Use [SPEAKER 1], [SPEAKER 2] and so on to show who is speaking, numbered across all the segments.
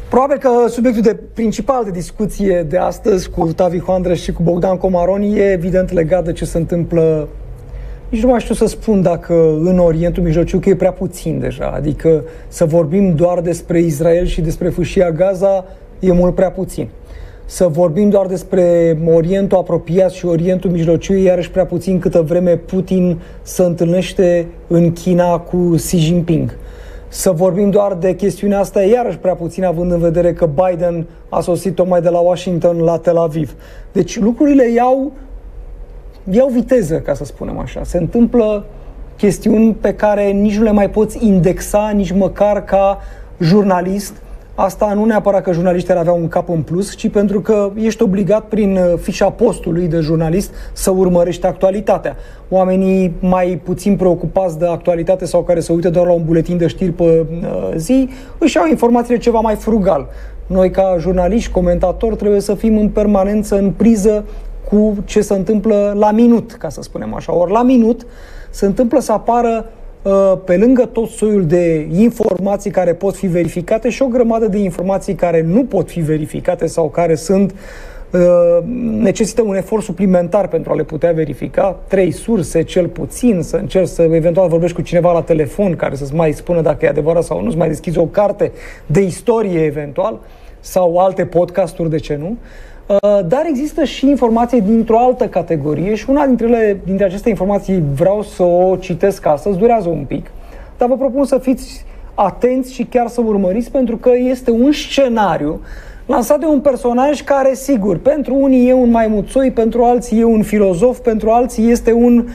[SPEAKER 1] Probabil că subiectul principal de discuție de astăzi cu Tavi Hoandrăș și cu Bogdan Comaroni e evident legat de ce se întâmplă. Nici nu mai știu să spun dacă în Orientul Mijlociu, că e prea puțin deja. Adică să vorbim doar despre Israel și despre fâșia Gaza e mult prea puțin. Să vorbim doar despre Orientul apropiat și Orientul Mijlociu e iarăși prea puțin, câtă vreme Putin se întâlnește în China cu Xi Jinping. Să vorbim doar de chestiunea asta e iarăși prea puțin, având în vedere că Biden a sosit tocmai de la Washington la Tel Aviv. Deci lucrurile iau viteză, ca să spunem așa. Se întâmplă chestiuni pe care nici nu le mai poți indexa, nici măcar ca jurnalist. Asta nu neapărat că jurnaliștii ar avea un cap în plus, ci pentru că ești obligat prin fișa postului de jurnalist să urmărești actualitatea. Oamenii mai puțin preocupați de actualitate sau care se uită doar la un buletin de știri pe zi, își iau informațiile ceva mai frugal. Noi, ca jurnaliști, comentatori, trebuie să fim în permanență în priză cu ce se întâmplă la minut, ca să spunem așa. Ori la minut se întâmplă să apară pe lângă tot soiul de informații care pot fi verificate și o grămadă de informații care nu pot fi verificate sau care necesită un efort suplimentar pentru a le putea verifica. 3 surse, cel puțin, să încerci să eventual vorbești cu cineva la telefon care să-ți mai spună dacă e adevărat sau nu, să mai deschizi o carte de istorie eventual sau alte podcasturi, de ce nu. Dar există și informații dintr-o altă categorie și una dintre aceste informații vreau să o citesc astăzi, durează un pic, dar vă propun să fiți atenți și chiar să urmăriți, pentru că este un scenariu lansat de un personaj care, sigur, pentru unii e un maimuțoi, pentru alții e un filozof, pentru alții este un,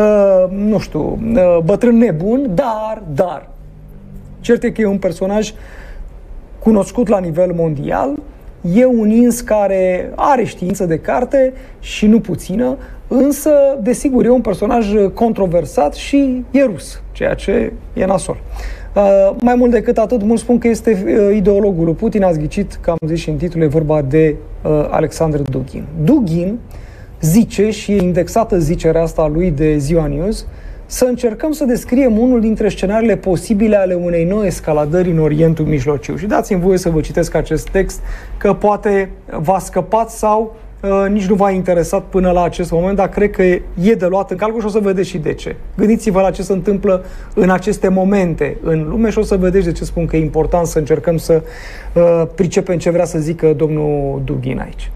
[SPEAKER 1] bătrân nebun, dar, cert e că e un personaj cunoscut la nivel mondial. E un ins care are știință de carte și nu puțină, însă, desigur, e un personaj controversat și e rus, ceea ce e nasol. Mai mult decât atât, mulți spun că este ideologul lui Putin. Ați ghicit, că am zis și în titlu, e vorba de Alexander Dugin. Dugin zice, și e indexată zicerea asta lui de Ziua News, să încercăm să descriem unul dintre scenariile posibile ale unei noi escaladări în Orientul Mijlociu. Și dați-mi voie să vă citesc acest text, că poate v-a scăpat sau nici nu v-a interesat până la acest moment, dar cred că e de luat în calcul și o să vedeți și de ce. Gândiți-vă la ce se întâmplă în aceste momente în lume și o să vedeți de ce spun că e important să încercăm să pricepem ce vrea să zică domnul Dugin aici.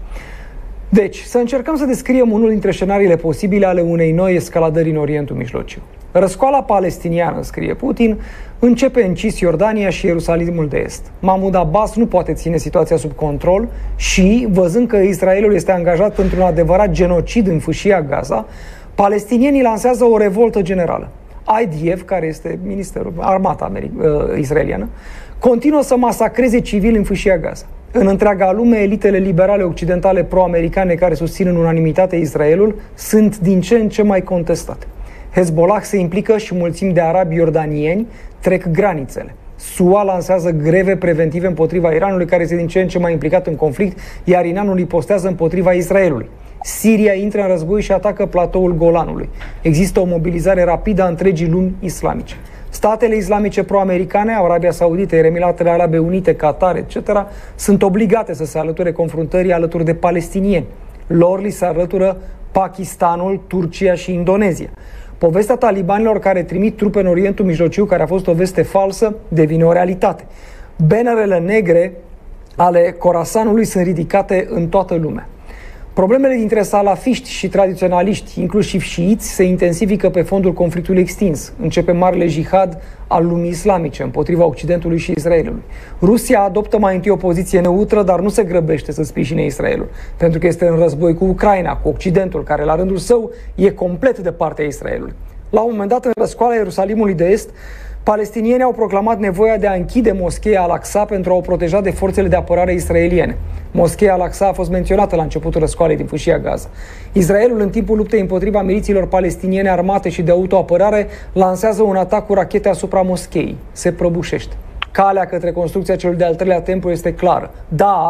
[SPEAKER 1] Deci, să încercăm să descriem unul dintre scenariile posibile ale unei noi escaladări în Orientul Mijlociu. Răscoala palestiniană, scrie Putin, începe în Cisjordania și Ierusalimul de Est. Mahmoud Abbas nu poate ține situația sub control și, văzând că Israelul este angajat într-un adevărat genocid în fâșia Gaza, palestinienii lansează o revoltă generală. IDF, care este armata israeliană, continuă să masacreze civili în fâșia Gaza. În întreaga lume, elitele liberale occidentale pro-americane care susțin în unanimitate Israelul sunt din ce în ce mai contestate. Hezbollah se implică și mulțimi de arabi iordanieni trec granițele. SUA lansează greve preventive împotriva Iranului, care este din ce în ce mai implicat în conflict, iar Iranul ripostează împotriva Israelului. Siria intră în război și atacă platoul Golanului. Există o mobilizare rapidă a întregii lumi islamice. Statele islamice pro-americane, Arabia Saudită, Emiratele Arabe Unite, Qatar, etc., sunt obligate să se alăture confruntării alături de palestinieni. Lor li se alătură Pakistanul, Turcia și Indonezia. Povestea talibanilor care trimit trupe în Orientul Mijlociu, care a fost o veste falsă, devine o realitate. Banerele negre ale Khorasanului sunt ridicate în toată lumea. Problemele dintre salafiști și tradiționaliști, inclusiv șiiți, se intensifică pe fondul conflictului extins. Începe marele jihad al lumii islamice împotriva Occidentului și Israelului. Rusia adoptă mai întâi o poziție neutră, dar nu se grăbește să sprijine Israelul, pentru că este în război cu Ucraina, cu Occidentul, care la rândul său e complet de partea Israelului. La un moment dat, în răscoala Ierusalimului de Est, palestinienii au proclamat nevoia de a închide moscheea Al-Aqsa pentru a o proteja de forțele de apărare israeliene. Moscheea Al-Aqsa a fost menționată la începutul răscoalei din fâșia Gaza. Israelul, în timpul luptei împotriva milițiilor palestiniene armate și de autoapărare, lansează un atac cu rachete asupra moscheei. Se prăbușește. Calea către construcția celui de-al treilea templu este clară, dar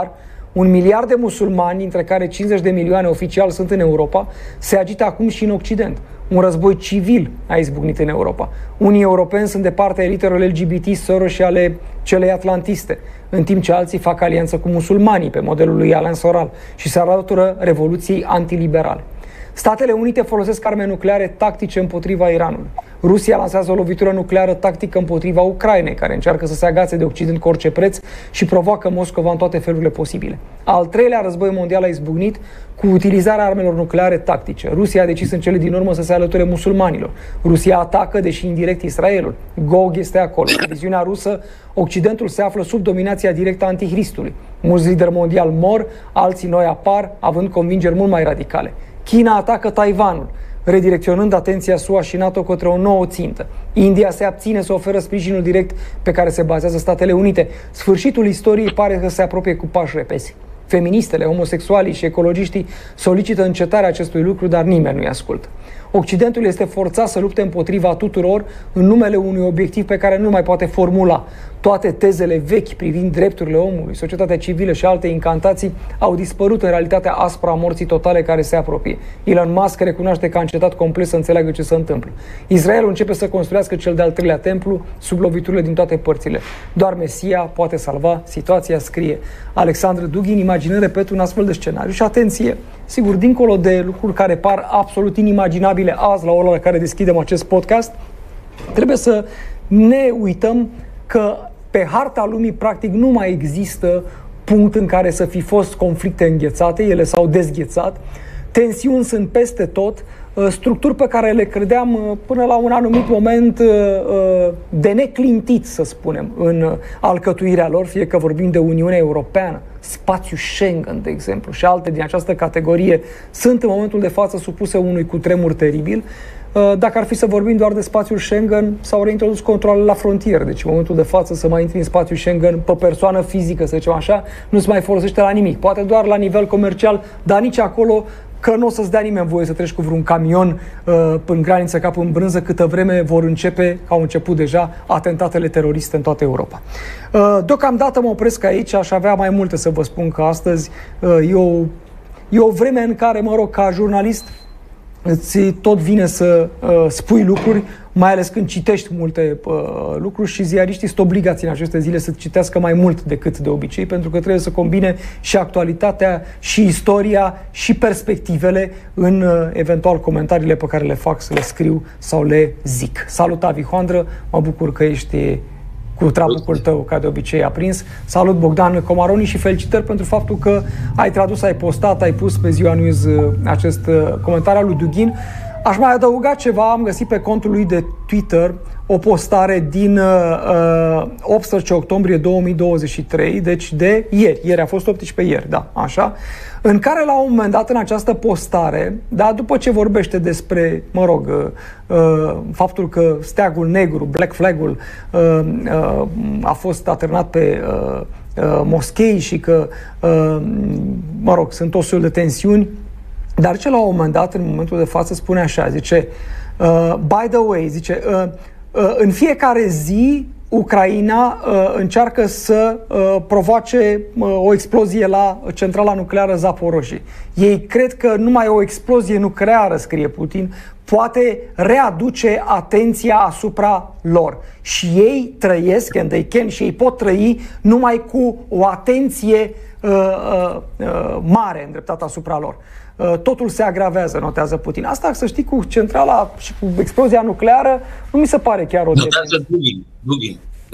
[SPEAKER 1] 1 miliard de musulmani, dintre care 50 de milioane oficial sunt în Europa, se agită acum și în Occident. Un război civil a izbucnit în Europa. Unii europeni sunt de partea elitelor LGBT, Soros și ale celei atlantiste, în timp ce alții fac alianță cu musulmanii, pe modelul lui Alain Soral, și se alătură revoluției antiliberale. Statele Unite folosesc arme nucleare tactice împotriva Iranului. Rusia lansează o lovitură nucleară tactică împotriva Ucrainei, care încearcă să se agațe de Occident cu orice preț și provoacă Moscova în toate felurile posibile. Al treilea război mondial a izbucnit cu utilizarea armelor nucleare tactice. Rusia a decis în cele din urmă să se alăture musulmanilor. Rusia atacă, deși indirect, Israelul. Gog este acolo. În viziunea rusă, Occidentul se află sub dominația directă a Antihristului. Mulți lideri mondiali mor, alții noi apar, având convingeri mult mai radicale. China atacă Taiwanul, redirecționând atenția SUA și NATO către o nouă țintă. India se abține să oferă sprijinul direct pe care se bazează Statele Unite. Sfârșitul istoriei pare că se apropie cu pași repezi. Feministele, homosexualii și ecologiștii solicită încetarea acestui lucru, dar nimeni nu-i ascultă. Occidentul este forțat să lupte împotriva tuturor în numele unui obiectiv pe care nu mai poate formula. Toate tezele vechi privind drepturile omului, societatea civilă și alte incantații au dispărut în realitatea aspră a morții totale care se apropie. Elon Musk recunoaște că a încetat complet să înțeleagă ce se întâmplă. Israelul începe să construiască cel de-al treilea templu sub loviturile din toate părțile. Doar Mesia poate salva situația, scrie Alexandru Dughin, imaginând, repet, un astfel de scenariu. Și atenție, sigur, dincolo de lucruri care par absolut inimaginabile azi, la ora la care deschidem acest podcast, trebuie să ne uităm că pe harta lumii, practic, nu mai există punct în care să fi fost conflicte înghețate, ele s-au dezghețat, tensiuni sunt peste tot, structuri pe care le credeam până la un anumit moment de neclintit, să spunem, în alcătuirea lor, fie că vorbim de Uniunea Europeană, spațiul Schengen, de exemplu, și alte din această categorie, sunt în momentul de față supuse unui cutremur teribil. Dacă ar fi să vorbim doar de spațiul Schengen, s-au reintrodus controlele la frontieră. Deci în momentul de față să mai intri în spațiul Schengen pe persoană fizică, să zicem așa, nu se mai folosește la nimic. Poate doar la nivel comercial, dar nici acolo că nu o să-ți dea nimeni voie să treci cu vreun camion în graniță cap în brânză, câtă vreme vor începe, au început deja, atentatele teroriste în toată Europa. Deocamdată mă opresc aici, aș avea mai multe să vă spun, că astăzi e o vreme în care, mă rog, ca jurnalist, îți tot vine să spui lucruri, mai ales când citești multe lucruri, și ziariștii sunt obligați în aceste zile să citească mai mult decât de obicei, pentru că trebuie să combine și actualitatea, și istoria, și perspectivele în eventual comentariile pe care le fac, să le scriu sau le zic. Salut, Avi Hoandră, mă bucur că ești cu trabucul tău, ca de obicei, aprins. Salut, Bogdan Comaroni, și felicitări pentru faptul că ai tradus, ai postat, ai pus pe Ziua News acest comentariu al lui Dughin. Aș mai adăuga ceva, am găsit pe contul lui de Twitter o postare din 18 octombrie 2023, deci de ieri. Ieri a fost 18 ieri, da, așa. În care, la un moment dat, în această postare, da, după ce vorbește despre, mă rog, faptul că steagul negru, Black Flag-ul, a fost atârnat pe moschei și că, mă rog, sunt o serie de tensiuni, dar ce la un moment dat, în momentul de față, spune așa, zice, by the way, zice, în fiecare zi Ucraina încearcă să provoace o explozie la centrala nucleară Zaporozhye. Ei cred că numai o explozie nucleară, scrie Putin, poate readuce atenția asupra lor. Și ei trăiesc, and they can, și ei pot trăi numai cu o atenție mare îndreptată asupra lor. Totul se agravează, notează Putin. Asta, să știi, cu centrala și cu explozia nucleară, nu mi se pare chiar o
[SPEAKER 2] notează Dughin.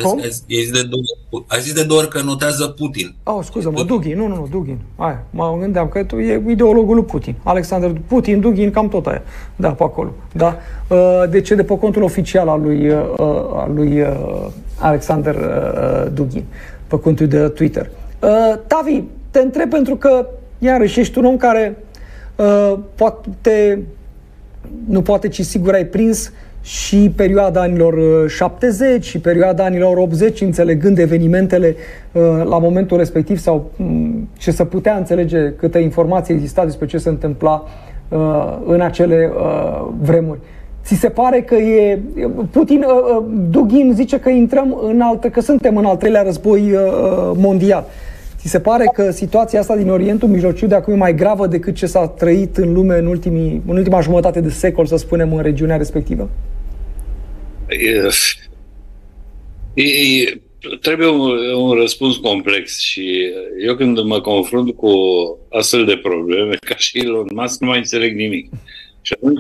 [SPEAKER 2] Ai zis de două ori că notează Putin.
[SPEAKER 1] Scuză-mă, Dughin. Nu, Dughin. Hai, mă gândeam că e ideologul lui Putin. Alexander Putin, Dughin, cam tot aia. Da, pe acolo. Da. Deci de pe contul oficial al lui Alexander Dughin, pe contul de Twitter. Tavi, te întreb pentru că, iarăși, ești un om care nu poate, ci sigur ai prins și perioada anilor 70 și perioada anilor 80, înțelegând evenimentele la momentul respectiv, sau ce se putea înțelege, câtă informație exista despre ce se întâmpla în acele vremuri. Ți se pare că Dughin zice că că suntem în al treilea război mondial. Ți Ți se pare că situația asta din Orientul Mijlociu de acum e mai gravă decât ce s-a trăit în lume în ultima jumătate de secol, să spunem, în regiunea respectivă?
[SPEAKER 3] Trebuie un răspuns complex și eu când mă confrunt cu astfel de probleme, ca și Elon Musk, nu mai înțeleg nimic. Și atunci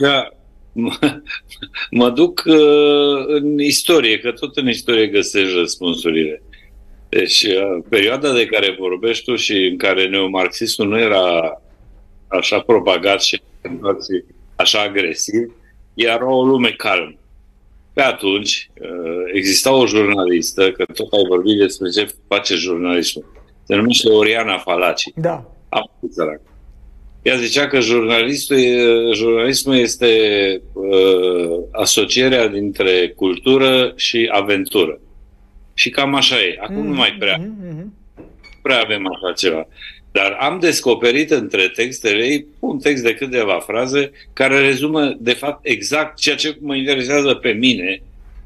[SPEAKER 3] mă duc în istorie, că tot în istorie găsești răspunsurile. Deci, perioada de care vorbești tu și în care neomarxismul nu era așa propagat și așa agresiv, era o lume calmă. Pe atunci exista o jurnalistă, că tot ai vorbit despre ce face jurnalismul. Se numește Oriana Falaci.
[SPEAKER 1] Da.
[SPEAKER 3] Ea zicea că jurnalismul este asocierea dintre cultură și aventură. Și cam așa e. Acum nu mai prea avem așa ceva. Dar am descoperit între textele ei un text de câteva fraze care rezumă, de fapt, exact ceea ce mă interesează pe mine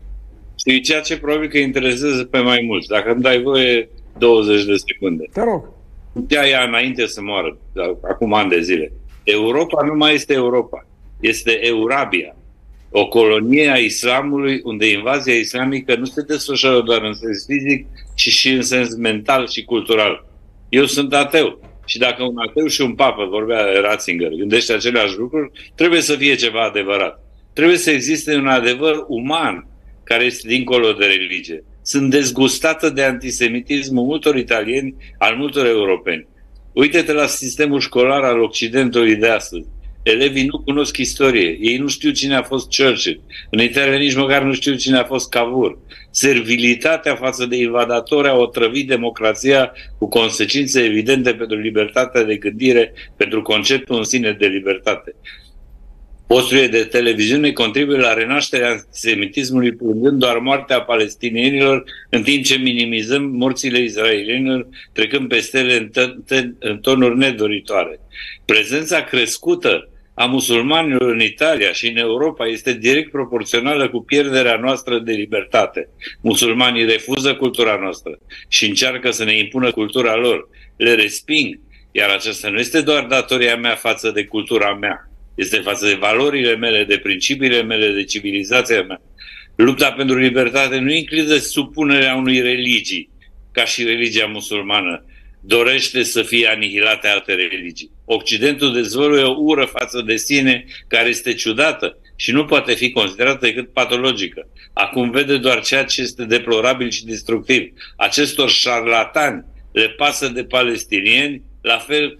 [SPEAKER 3] și ceea ce probabil că interesează pe mai mulți. Dacă îmi dai voie 20 de secunde.
[SPEAKER 1] Te rog.
[SPEAKER 3] Ea înainte să moară, acum ani de zile. Europa nu mai este Europa. Este Eurabia. O colonie a islamului unde invazia islamică nu se desfășoară doar în sens fizic, ci și în sens mental și cultural. Eu sunt ateu. Și dacă un ateu și un papă, vorbea Ratzinger, gândește aceleași lucruri, trebuie să fie ceva adevărat. Trebuie să existe un adevăr uman care este dincolo de religie. Sunt dezgustată de antisemitismul multor italieni, al multor europeni. Uite-te la sistemul școlar al Occidentului de astăzi. Elevii nu cunosc istorie. Ei nu știu cine a fost Churchill. În Italia nici măcar nu știu cine a fost Cavour. Servilitatea față de invadatori a otrăvit democrația cu consecințe evidente pentru libertatea de gândire, pentru conceptul în sine de libertate. Posturile de televiziune contribuie la renașterea antisemitismului, plângând doar moartea palestinienilor, în timp ce minimizăm morțile izraelienilor, trecând peste ele în tonuri nedoritoare. Prezența crescută a musulmanilor în Italia și în Europa este direct proporțională cu pierderea noastră de libertate. Musulmanii refuză cultura noastră și încearcă să ne impună cultura lor. Le resping, iar aceasta nu este doar datoria mea față de cultura mea. Este față de valorile mele, de principiile mele, de civilizația mea. Lupta pentru libertate nu include supunerea unui religii, ca și religia musulmană. Dorește să fie anihilate alte religii. Occidentul dezvăluie o ură față de sine care este ciudată și nu poate fi considerată decât patologică. Acum vede doar ceea ce este deplorabil și destructiv. Acestor șarlatani le pasă de palestinieni la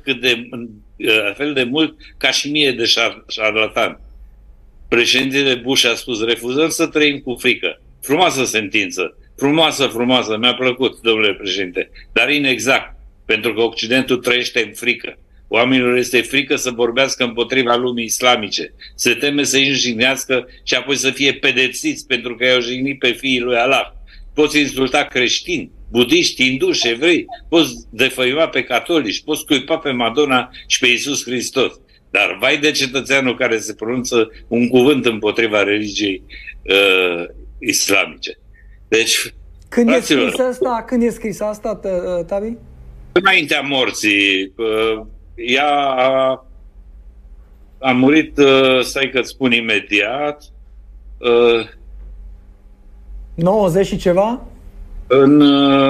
[SPEAKER 3] fel de mult ca și mie de șarlatani. Președintele Bush a spus: refuzăm să trăim cu frică. Frumoasă sentință. Frumoasă, mi-a plăcut, domnule președinte, dar inexact, pentru că Occidentul trăiește în frică. Oamenilor este frică să vorbească împotriva lumii islamice, se teme să îi jignească și apoi să fie pedepsiți pentru că i-au jignit pe fiii lui Allah. Poți insulta creștini, budiști, hinduși, evrei, poți defăima pe catolici, poți scuipa pe Madonna și pe Iisus Hristos. Dar vai de cetățeanul care se pronunță un cuvânt împotriva religiei islamice. Deci,
[SPEAKER 1] când e scris asta, Tabi?
[SPEAKER 3] Înaintea morții. Ea a murit, stai că-ți spun imediat,
[SPEAKER 1] 90 și ceva?
[SPEAKER 3] În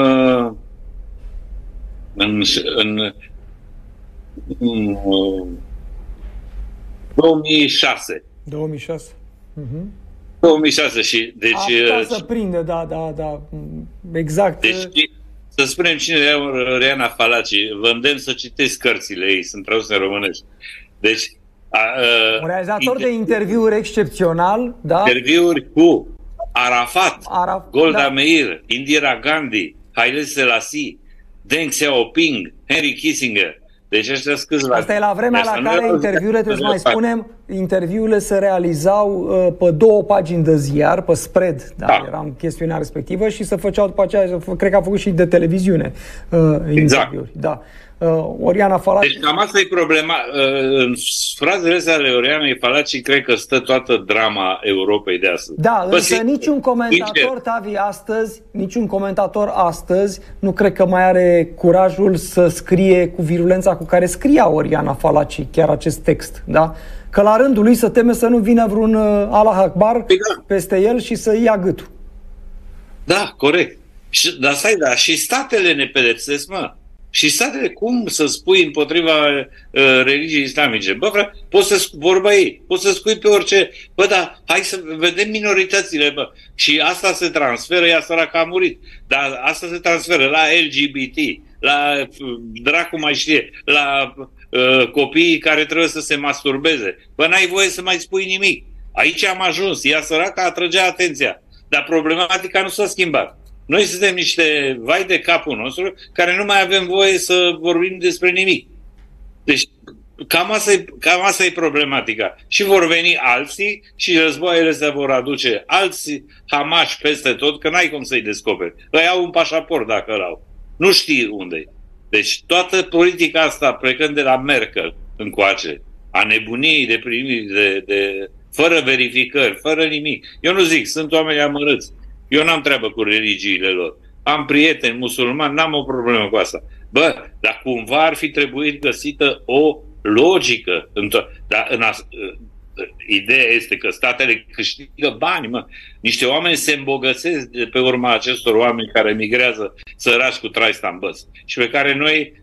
[SPEAKER 3] 2006.
[SPEAKER 1] 2006.
[SPEAKER 3] 2006 și deci
[SPEAKER 1] asta să prinde, da. Exact.
[SPEAKER 3] Deci să spunem cine era Oriana Falaci. Vă îndemn să citiți cărțile ei, sunt traduse în românești. Deci
[SPEAKER 1] un realizator de interviuri excepțional, da?
[SPEAKER 3] Interviuri cu Arafat, Golda Meir, Indira Gandhi, Haile Selassie, Deng Xiaoping, Henry Kissinger. Deci ăștia sunt câțiva.
[SPEAKER 1] Asta e la vremea la care interviurile, trebuie să mai spunem, interviurile se realizau pe 2 pagini de ziar, pe spread, da. Era în chestiunea respectivă și se făceau după aceea, cred că a făcut și de televiziune interviuri. Da. Oriana Falaci.
[SPEAKER 3] Deci cam asta e problema. În frazele astea ale Orianei Falaci cred că stă toată drama Europei de astăzi.
[SPEAKER 1] Da, însă niciun comentator, Tavi, niciun comentator astăzi nu cred că mai are curajul să scrie cu virulența cu care scria Oriana Falaci chiar acest text, da? Că la rândul lui se teme să nu vină vreun Allah Akbar peste el și să ia gâtul.
[SPEAKER 3] Da, corect. Dar stai, da, și statele ne pedepsesc, mă. Și statele, cum să spui împotriva religiei islamice? Bă, frate, poți să vorba ei, poți să spui pe orice. Bă, dar hai să vedem minoritățile, bă. Și asta se transferă, ea săracă a murit. Dar asta se transferă la LGBT, la dracu mai știe, la copiii care trebuie să se masturbeze. Bă, n-ai voie să mai spui nimic. Aici am ajuns, ea săracă atrăgea atenția. Dar problematica nu s-a schimbat. Noi suntem niște vai de capul nostru care nu mai avem voie să vorbim despre nimic. Deci cam asta e problematica. Și vor veni alții și războaiele se vor aduce alții hamași peste tot, că n-ai cum să-i descoperi. Îi au un pașaport dacă l-au. Nu știi unde-i. Deci toată politica asta, plecând de la Merkel încoace, a nebuniei de primiri, fără verificări, fără nimic. Eu nu zic, sunt oameni amărâți. Eu n-am treabă cu religiile lor. Am prieteni musulmani, n-am o problemă cu asta. Bă, dar cumva ar fi trebuit găsită o logică. Ideea este că statele câștigă bani, mă. Niște oameni se îmbogățesc de pe urma acestor oameni care migrează săraci cu traista în băs și pe care noi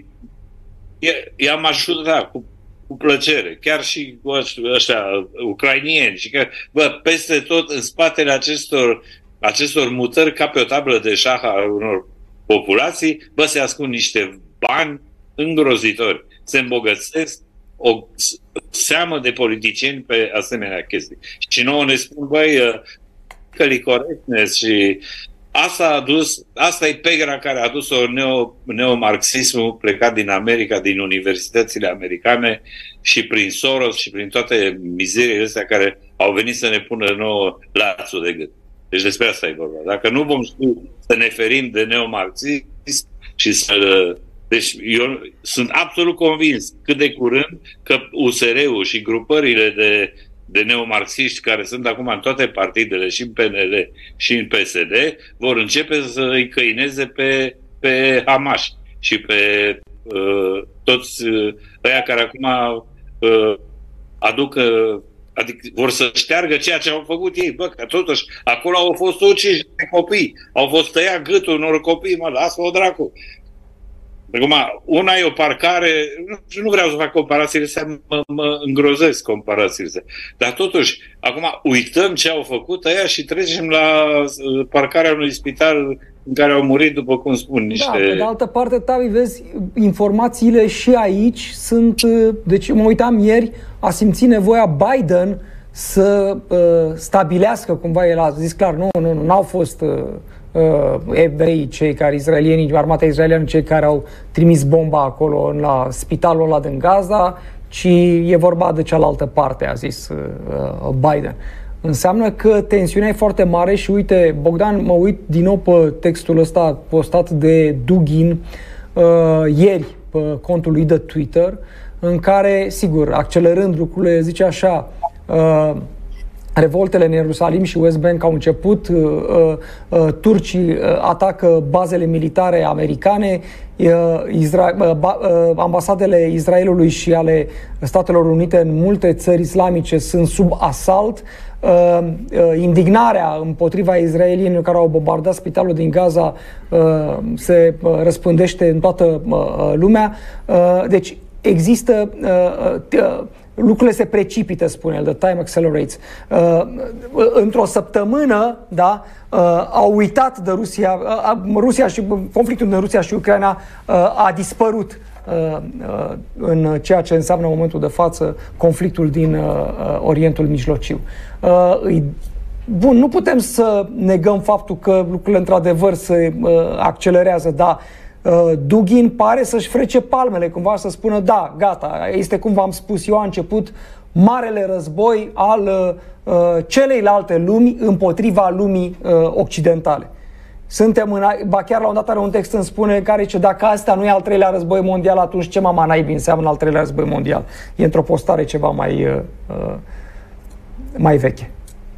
[SPEAKER 3] i-am ajutat cu plăcere, chiar și cu ăștia ucrainieni și că, bă, peste tot în spatele acestor mutări ca pe o tablă de șah a unor populații, bă, se ascund niște bani îngrozitori. Se îmbogățesc o seamă de politicieni pe asemenea chestii. Și nouă ne spun, băi, correctness și asta e pegra care a adus-o neomarxismul plecat din America, din universitățile americane și prin Soros și prin toate mizeriile astea care au venit să ne pună nouă lațul de gât. Deci despre asta e vorba. Dacă nu vom ști să ne ferim de neomarxism și să... Deci eu sunt absolut convins cât de curând că USR-ul și grupările de neomarxiști care sunt acum în toate partidele, și în PNL și în PSD, vor începe să îi căineze pe hamași și pe toți ăia care acum adică vor să șteargă ceea ce au făcut ei. Bă, că totuși acolo au fost uciși de copii, au fost tăiat gâtul unor copii, mă, lasă-o dracu. Acum, una e o parcare, nu vreau să fac comparațiile astea, mă îngrozesc comparațiile astea. Dar totuși, acum uităm ce au făcut ăia și trecem la parcarea unui spital în care au murit, după cum spun, niște...
[SPEAKER 1] Da, pe de altă parte, Tavi, vezi, informațiile și aici sunt... Deci, mă uitam ieri, a simțit nevoia Biden să stabilească, cumva el a zis clar, n-au fost... evrei, cei care izraelieni, armata izraeliană, cei care au trimis bomba acolo la spitalul ăla din Gaza, ci e vorba de cealaltă parte, a zis Biden. Înseamnă că tensiunea e foarte mare și uite, Bogdan, mă uit din nou pe textul ăsta postat de Dugin ieri pe contul lui de Twitter, în care, sigur, accelerând lucrurile, zice așa: revoltele în Ierusalim și West Bank au început, turcii atacă bazele militare americane, ambasadele Israelului și ale Statelor Unite în multe țări islamice sunt sub asalt, indignarea împotriva israelienilor care au bombardat spitalul din Gaza se răspândește în toată lumea. Deci există... lucrurile se precipită, spune el, the time accelerates. Într-o săptămână, da, au uitat de Rusia și conflictul dintre Rusia și Ucraina a dispărut în ceea ce înseamnă în momentul de față conflictul din Orientul Mijlociu. Bun, nu putem să negăm faptul că lucrurile într-adevăr se accelerează, dar Dugin pare să-și frece palmele, cumva să spună da, gata, este cum v-am spus eu, a început marele război al celeilalte lumi împotriva lumii occidentale. Ba chiar la un dat are un text îmi spune care zice, dacă asta nu e al treilea război mondial, atunci ce mama naibii înseamnă al treilea război mondial? E într-o postare ceva mai veche.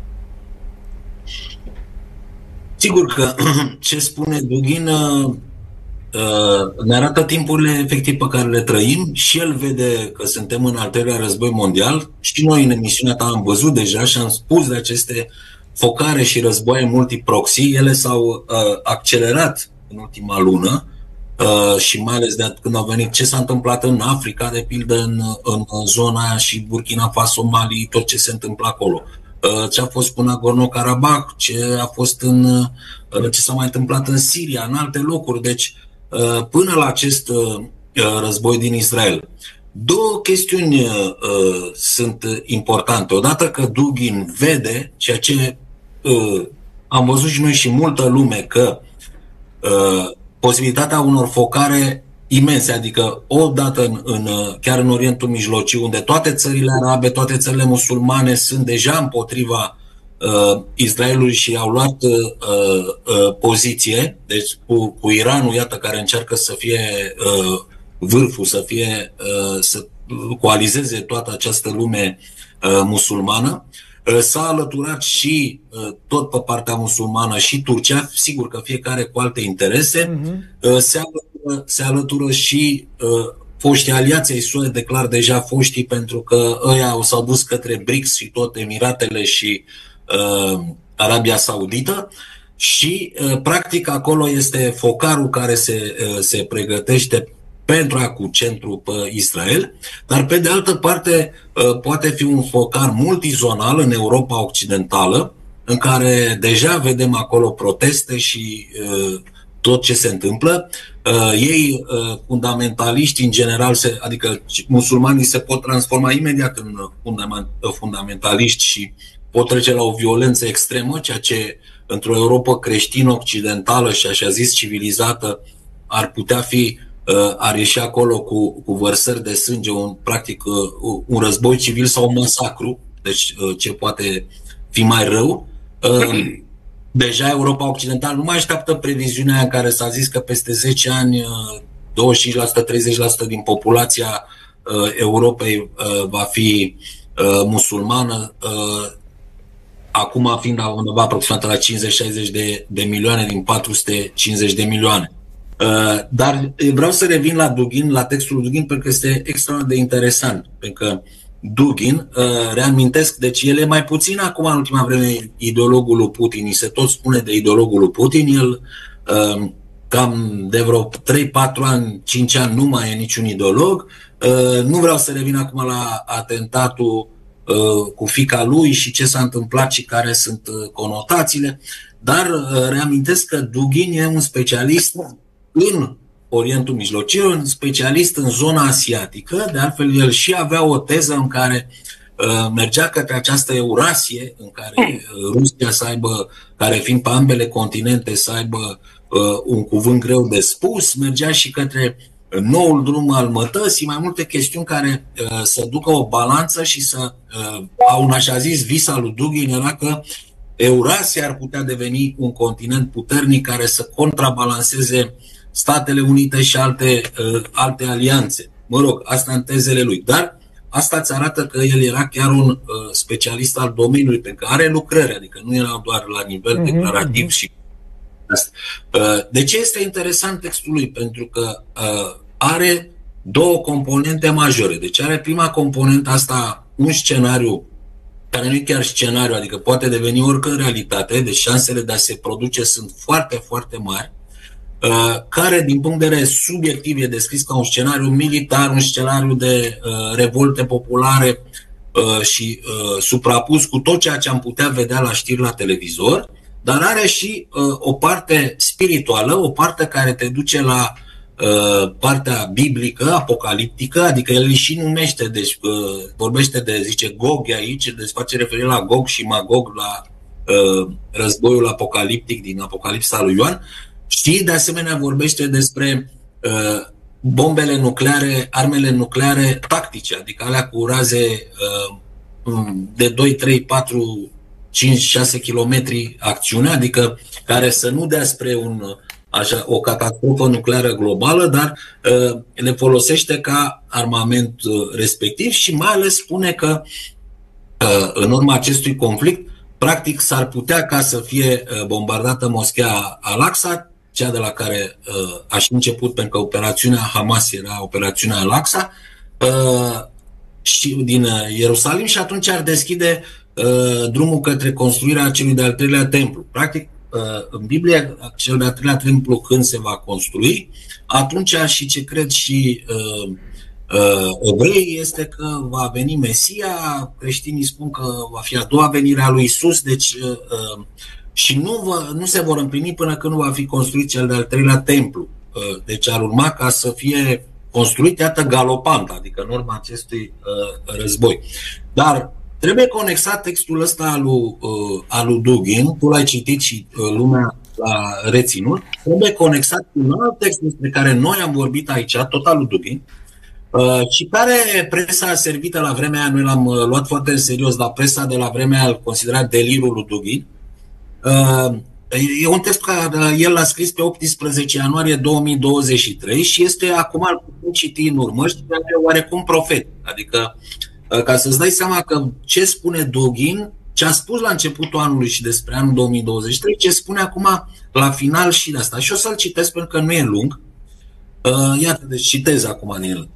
[SPEAKER 2] Sigur că ce spune Dugin ne arată timpurile efectiv pe care le trăim și el vede că suntem în al treilea război mondial și noi în emisiunea ta am văzut deja și am spus de aceste focare și războaie multiproxy. Ele s-au accelerat în ultima lună și mai ales de când au venit ce s-a întâmplat în Africa, de pildă în zona aia și Burkina Faso, Mali, tot ce se întâmplă acolo. Ce a fost cu Nagorno-Karabakh, ce s-a mai întâmplat în Siria, în alte locuri. Deci, până la acest război din Israel. Două chestiuni sunt importante. Odată că Dugin vede ceea ce am văzut și noi și multă lume, că posibilitatea unor focare imense, adică odată chiar în Orientul Mijlociu, unde toate țările arabe, toate țările musulmane sunt deja împotriva Israelului și au luat poziție, deci cu Iranul, iată, care încearcă să fie vârful, să coalizeze toată această lume musulmană. S-a alăturat și tot pe partea musulmană și Turcia, sigur că fiecare cu alte interese. Se alătură și foștii aliații ai SUA, declar deja foștii, pentru că ăia s-au dus către BRICS și tot Emiratele și Arabia Saudită și practic acolo este focarul care se pregătește pentru a cu centru pe Israel, dar pe de altă parte poate fi un focar multizonal în Europa Occidentală, în care deja vedem acolo proteste și tot ce se întâmplă. Ei, fundamentaliști în general, adică musulmanii se pot transforma imediat în fundamentaliști și pot trece la o violență extremă, ceea ce într-o Europa creștin-occidentală și așa zis civilizată ar ieși acolo cu vărsări de sânge, practic un război civil sau un masacru, deci ce poate fi mai rău. Deja Europa Occidentală nu mai așteaptă previziunea în care s-a zis că peste 10 ani 25%-30% din populația Europei va fi musulmană, acum fiind undeva aproximativ la 50-60 de milioane din 450 de milioane. Dar vreau să revin la Dugin, la textul Dugin, pentru că este extraordinar de interesant, pentru că Dugin, reamintesc, deci el e mai puțin acum în ultima vreme ideologul lui Putin, îi se tot spune de ideologul lui Putin, el cam de vreo 3-4 ani, 5 ani nu mai e niciun ideolog. Nu vreau să revin acum la atentatul cu fiica lui și ce s-a întâmplat și care sunt conotațiile, dar reamintesc că Dugin e un specialist în Orientul Mijlociu, un specialist în zona asiatică. De altfel, el și avea o teză în care mergea către această Eurasie, în care Rusia să aibă, care fiind pe ambele continente, să aibă un cuvânt greu de spus, mergea și către noul drum al mătăsii, mai multe chestiuni care să ducă o balanță și să au un așa zis vis al lui Dugin era că Eurasia ar putea deveni un continent puternic care să contrabalanceze Statele Unite și alte alianțe. Mă rog, asta în tezele lui. Dar asta îți arată că el era chiar un specialist al domeniului, pentru că are lucrări, adică nu era doar la nivel declarativ și asta. De ce este interesant textul lui? Pentru că are două componente majore. Deci are prima componentă asta, un scenariu care nu e chiar scenariu, adică poate deveni oricând realitate, deci șansele de a se produce sunt foarte, foarte mari, care din punct de vedere subiectiv e descris ca un scenariu militar, un scenariu de revolte populare și suprapus cu tot ceea ce am putea vedea la știri la televizor, dar are și o parte spirituală, o parte care te duce la partea biblică, apocaliptică, adică el și numește, deci vorbește de, zice Gog aici, deci face referire la Gog și Magog, la războiul apocaliptic din Apocalipsa lui Ioan. Și de asemenea vorbește despre bombele nucleare, armele nucleare tactice, adică alea cu raze de 2, 3, 4, 5, 6 kilometri acțiune, adică care să nu dea spre o catastrofă nucleară globală, dar le folosește ca armament respectiv și mai ales spune că în urma acestui conflict, practic s-ar putea ca să fie bombardată moschea Al-Aqsa, cea de la care a și început, pentru că operațiunea Hamas era operațiunea Al-Aqsa, și din Ierusalim, și atunci ar deschide drumul către construirea celui de-al treilea templu. Practic, în Biblie, cel de-al treilea templu când se va construi, atunci și ce cred și evrei este că va veni Mesia, creștinii spun că va fi a doua venire a lui Isus, deci și nu se vor împlini până când nu va fi construit cel de-al treilea templu. Deci ar urma ca să fie construit, iată, galopant, adică în urma acestui război. Dar trebuie conexat textul ăsta al lui Dugin, tu l-ai citit și lumea l-a reținut, trebuie conexat cu un alt text despre care noi am vorbit aici, tot al lui Dugin, și care presa servită la vremea aia, noi l-am luat foarte în serios, dar presa de la vremea aia îl considera delirul lui Dugin. E un text care el l-a scris pe 18 ianuarie 2023 și este acum, îl putem citi în urmă, și e oarecum profet. Adică, ca să-ți dai seama că ce spune Dugin, ce a spus la începutul anului și despre anul 2023, ce spune acum la final și de asta. Și o să-l citesc pentru că nu e lung. Iată, deci citez acum din el.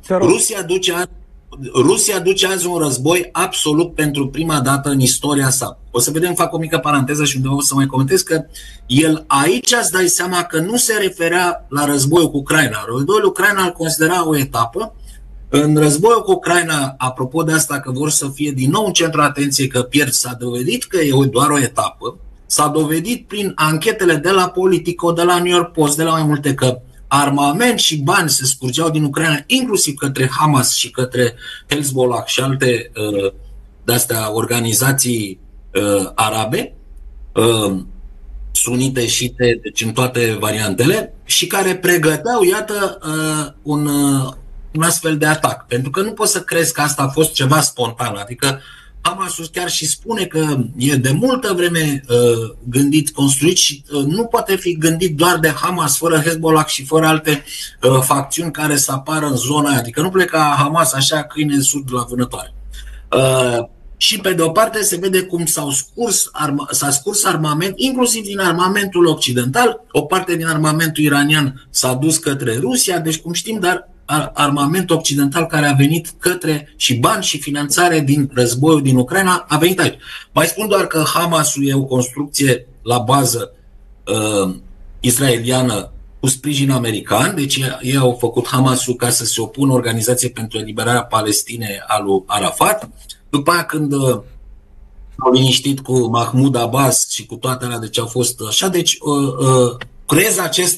[SPEAKER 2] Rusia duce azi un război absolut pentru prima dată în istoria sa. O să vedem, fac o mică paranteză și unde o să mai comentez că el aici îți dai seama că nu se referea la războiul cu Ucraina. Războiul cu Ucraina îl considera o etapă. În războiul cu Ucraina, apropo de asta că vor să fie din nou în centrul atenției că pierd, s-a dovedit că e doar o etapă. S-a dovedit prin anchetele de la Politico, de la New York Post, de la mai multe, că armament și bani se scurgeau din Ucraina, inclusiv către Hamas și către Hezbollah și alte de-astea organizații arabe, sunite, șiite, deci în toate variantele, și care pregăteau, iată, un astfel de atac. Pentru că nu poți să crezi că asta a fost ceva spontan, adică Hamasul chiar și spune că e de multă vreme gândit, construit și nu poate fi gândit doar de Hamas, fără Hezbollah și fără alte facțiuni care să apară în zona aia. Adică nu pleca Hamas așa câine sud la vânătoare. Și pe de o parte se vede cum s-a scurs armament, inclusiv din armamentul occidental, o parte din armamentul iranian s-a dus către Rusia, deci cum știm, dar armament occidental care a venit către și bani și finanțare din războiul din Ucraina a venit aici. Mai spun doar că Hamasul e o construcție la bază israeliană cu sprijin american, deci ei au făcut Hamasul ca să se opună Organizației pentru Eliberarea Palestinei a lui Arafat. După aia, când au liniștit cu Mahmoud Abbas și cu toate alea, deci au fost așa, deci creez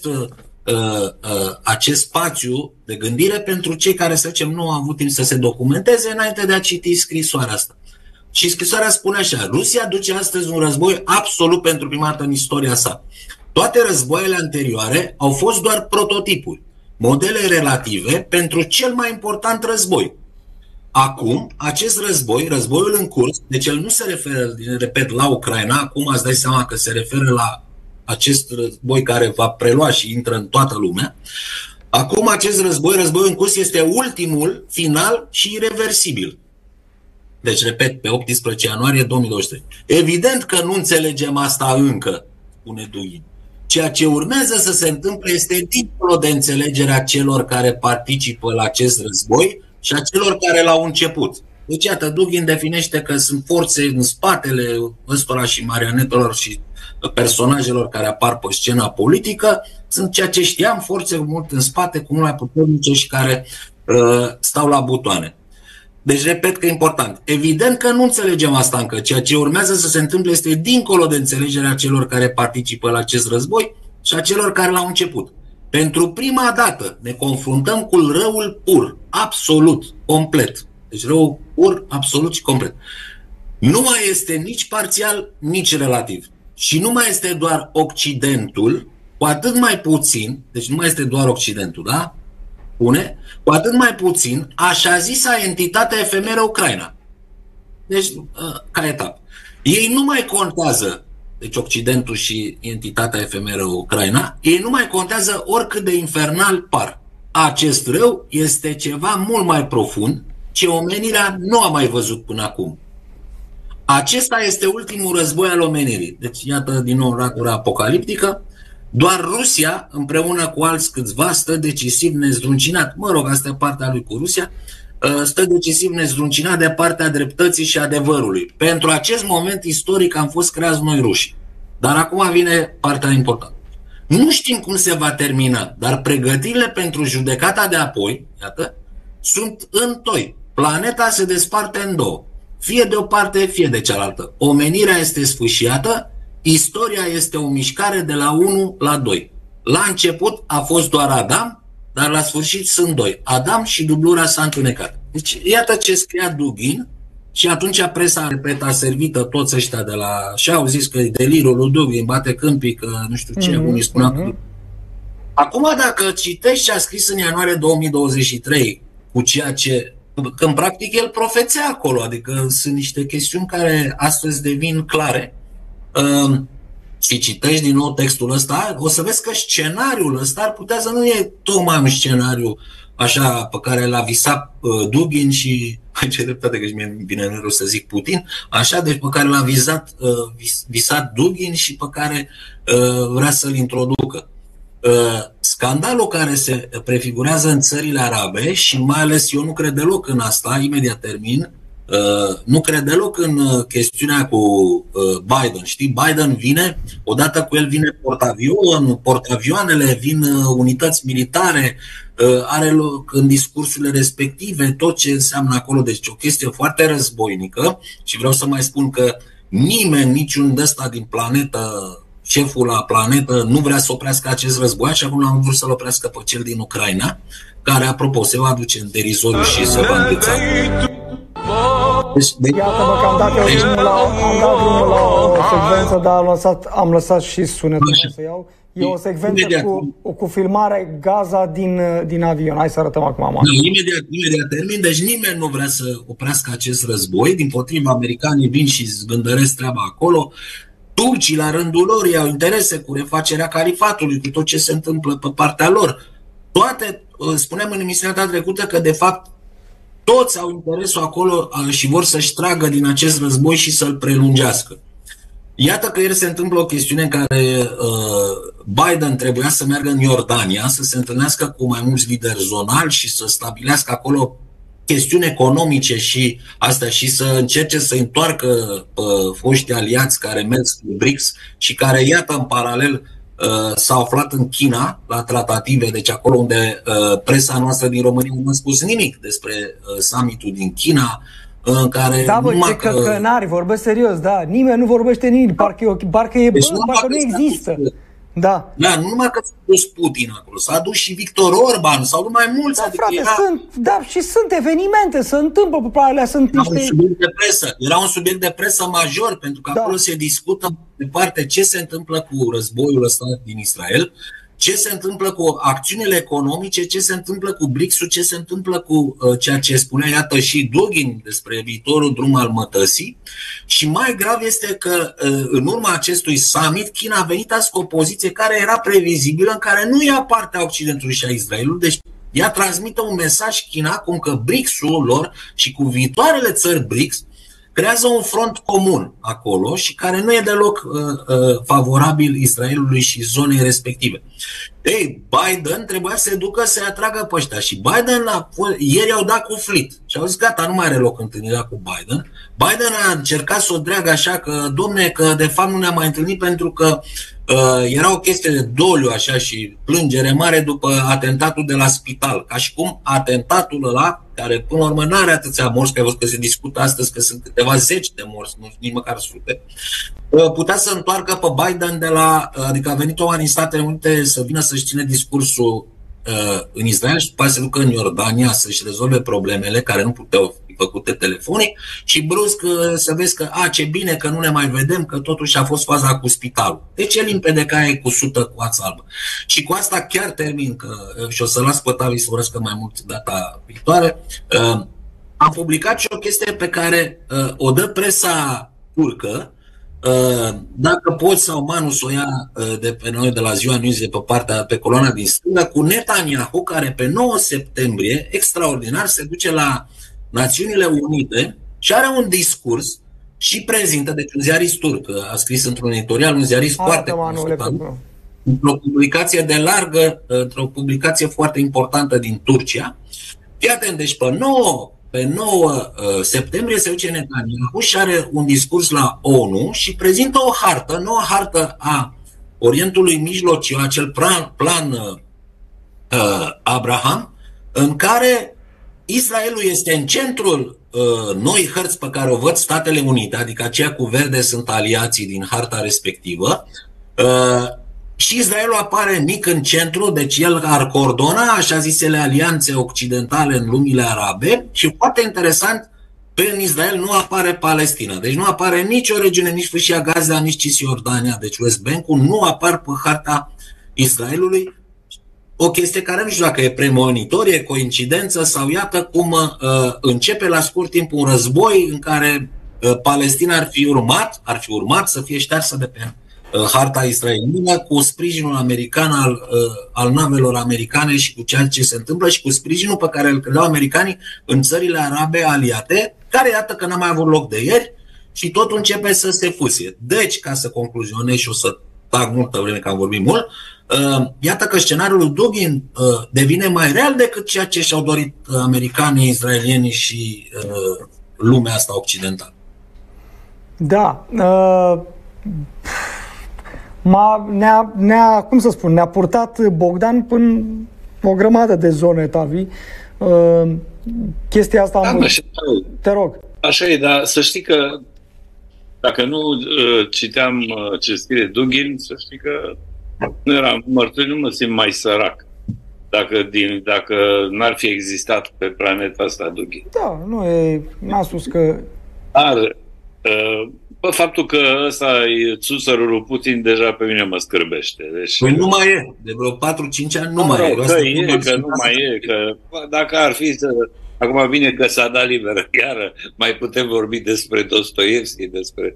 [SPEAKER 2] acest spațiu de gândire pentru cei care, să zicem, nu au avut timp să se documenteze înainte de a citi scrisoarea asta. Și scrisoarea spune așa: Rusia duce astăzi un război absolut pentru prima dată în istoria sa. Toate războaiele anterioare au fost doar prototipuri, modele relative pentru cel mai important război. Acum, acest război, războiul în curs, deci el nu se referă, repet, la Ucraina, acum îți dai seama că se referă la acest război care va prelua și intră în toată lumea. Acum acest războiul în curs este ultimul, final și irreversibil. Deci, repet, pe 18 ianuarie 2023. Evident că nu înțelegem asta încă, spune Dugin. Ceea ce urmează să se întâmple este dincolo de înțelegerea celor care participă la acest război și a celor care l-au început. Deci, iată, Dugin definește că sunt forțe în spatele ăstora și marionetelor și personajelor care apar pe scena politică, sunt ceea ce știam, forțe mult în spate, cu mult mai puternice și care stau la butoane. Deci, repet că e important. Evident că nu înțelegem asta încă. Ceea ce urmează să se întâmple este dincolo de înțelegerea celor care participă la acest război și a celor care l-au început. Pentru prima dată ne confruntăm cu răul pur, absolut, complet. Deci răul pur, absolut și complet. Nu mai este nici parțial, nici relativ. Și nu mai este doar Occidentul cu atât mai puțin, deci nu mai este doar Occidentul, da? Pune, cu atât mai puțin așa zisa entitate efemeră Ucraina. Deci, ca etapă. Ei nu mai contează, deci Occidentul și entitatea efemeră Ucraina, ei nu mai contează oricât de infernal par. Acest rău este ceva mult mai profund ce omenirea nu a mai văzut până acum. Acesta este ultimul război al omenirii. Deci, iată din nou ratura apocaliptică. Doar Rusia, împreună cu alți câțiva, stă decisiv nezdruncinat. Mă rog, asta e partea lui cu Rusia. Stă decisiv nezdruncinat de partea dreptății și adevărului. Pentru acest moment istoric am fost creați noi ruși. Dar acum vine partea importantă. Nu știm cum se va termina, dar pregătirile pentru judecata de apoi, iată, sunt în toi. Planeta se desparte în două. Fie de o parte, fie de cealaltă. Omenirea este sfâșiată, istoria este o mișcare de la 1 la 2. La început a fost doar Adam, dar la sfârșit sunt doi. Adam și dublura s-a întunecat. Deci iată ce scria Dugin și atunci presa, repet, a servită toți ăștia de la... și au zis că e delirul lui Dugin, bate câmpii, că nu știu ce, unii spunea că... Acum dacă citești ce a scris în ianuarie 2023 cu ceea ce... Când practic el profețea acolo, adică sunt niște chestiuni care astăzi devin clare, și citești din nou textul ăsta, o să vezi că scenariul ăsta ar putea să nu e tocmai un scenariu așa pe care l-a visat Dugin și, ce dreptate că mi-e bine în să zic Putin, așa, deci pe care l-a visat Dugin și pe care vrea să-l introducă. Scandalul care se prefigurează în țările arabe și mai ales eu nu cred deloc în asta, imediat termin, nu cred deloc în chestiunea cu Biden. Știi, Biden vine, odată cu el vine portavioanele, vin unități militare, are loc în discursurile respective tot ce înseamnă acolo, deci o chestie foarte războinică. Și vreau să mai spun că nimeni, niciun ăsta din planetă, șeful la planetă, nu vrea să oprească acest război, așa cum l-am vrut să-l oprească pe cel din Ucraina, care, apropo, se va duce în derizoriu și se va îngheța.
[SPEAKER 1] Iată-mă că am dat drumul la o secvență, dar am lăsat și sunetul să iau. E o secvență cu filmare Gaza din avion. Hai să arătăm acum.
[SPEAKER 2] Imediat termin. Deci nimeni nu vrea să oprească acest război. Dimpotrivă, americanii vin și zgândăresc treaba acolo. Turcii, la rândul lor, au interese cu refacerea califatului, cu tot ce se întâmplă pe partea lor. Toate, spuneam în emisiunea ta trecută că, de fapt, toți au interesul acolo și vor să-și tragă din acest război și să-l prelungească. Iată că ieri se întâmplă o chestiune în care Biden trebuia să meargă în Iordania, să se întâlnească cu mai mulți lideri zonali și să stabilească acolo chestiuni economice și astea și să încerce să întoarcă foștii aliați care merg cu BRICS și care, iată, în paralel s-au aflat în China la tratative, deci acolo unde presa noastră din România nu a spus nimic despre summitul din China, în care...
[SPEAKER 1] Da, bă, ce căcănari, vorbesc serios, da, nimeni nu vorbește nimic, parcă nu există. Da.
[SPEAKER 2] Da, nu numai că s-a dus Putin acolo, s-a dus și Victor Orban, sau nu mai mulți.
[SPEAKER 1] Da, frate, sunt evenimente, se întâmplă pe alea, sunt niște...
[SPEAKER 2] Era un subiect de presă major, pentru că acolo se discută de parte ce se întâmplă cu războiul ăsta din Israel, ce se întâmplă cu acțiunile economice, ce se întâmplă cu BRICS-ul, ce se întâmplă cu ceea ce spunea, iată, și Dugin despre viitorul drum al mătăsii. Și mai grav este că în urma acestui summit, China a venit azi cu o poziție care era previzibilă, în care nu ia partea Occidentului și a Israelului, deci ea transmite un mesaj China cum că BRICS-ul lor și cu viitoarele țări BRICS creează un front comun acolo și care nu e deloc favorabil Israelului și zonei respective. Ei, Biden trebuia să se ducă să-i atragă pe ăștia și Biden ieri au dat cu flit și au zis gata, nu mai are loc întâlnirea cu Biden. Biden a încercat să o dreagă așa că, domne, că de fapt nu ne-am mai întâlnit pentru că era o chestie de doliu așa și plângere mare după atentatul de la spital. Ca și cum atentatul ăla, care până la urmă nu are atâția morți, că ai văzut că se discută astăzi că sunt câteva zeci de morți, nu nici măcar sute, putea să întoarcă pe Biden de la, adică a venit oameni în Statele Unite să vină să-și ține discursul în Israel și după aceea se ducă în Iordania să-și rezolve problemele care nu puteau fi făcute telefonic și brusc să vezi că, ce bine că nu ne mai vedem, că totuși a fost faza cu spitalul. Deci e limpede că aia e cusută cu ață albă. Și cu asta chiar termin, și o să las pe Tavi să vorbească mai mult data viitoare. Am publicat și o chestie pe care o dă presa turcă. Dacă poți sau Manu să o ia de pe noi de la Ziua News de pe coloana din stânga, cu Netanyahu, care pe 9 septembrie, extraordinar, se duce la Națiunile Unite și are un discurs și prezintă, deci un ziarist turc, a scris într-un editorial, un ziarist foarte consultant, într-o publicație de largă, într-o publicație foarte importantă din Turcia. Fii atent, deci pe 9 septembrie se duce Netanyahu și are un discurs la ONU și prezintă o hartă, noua hartă a Orientului Mijlociu, acel plan Abraham, în care Israelul este în centrul noi hărți pe care o văd Statele Unite, adică aceia cu verde sunt aliații din harta respectivă, și Israelul apare mic în centru, deci el ar coordona așa zisele alianțe occidentale în lumile arabe și, foarte interesant, în Israel nu apare Palestina. Deci nu apare nicio regiune, nici Fâșia Gaza, nici Cisjordania, deci West Bank-ul nu apar pe harta Israelului. O chestie care nu știu dacă e premonitorie, coincidență sau iată cum începe la scurt timp un război în care Palestina ar fi urmat să fie ștearsă de pe harta israeliană cu sprijinul american al navelor americane și cu ceea ce se întâmplă și cu sprijinul pe care îl credeau americanii în țările arabe aliate, care iată că n-a mai avut loc de ieri și totul începe să se fusie. Deci, ca să concluzionez și o să tag multă vreme că am vorbit mult, iată că scenariul lui Dugin devine mai real decât ceea ce și-au dorit americanii, israelienii și lumea asta occidentală.
[SPEAKER 1] Da. Cum să spun, ne-a purtat Bogdan până o grămadă de zone, Tavi. Chestia asta te rog.
[SPEAKER 3] Așa e, dar să știi că dacă nu citeam ce scrie Dugin, să știi că nu eram mărturit, nu mă simt mai sărac dacă n-ar fi existat pe planeta asta Dugin.
[SPEAKER 1] Da, n-a spus că...
[SPEAKER 3] Dar faptul că ăsta e țusărul lui Putin deja pe mine mă scârbește. Deci,
[SPEAKER 2] păi nu mai e. De vreo 4-5 ani nu mai e.
[SPEAKER 3] Că nu mai e. Că dacă ar fi să... Acum bine că s-a dat liberă. Iară mai putem vorbi despre Dostoievski, despre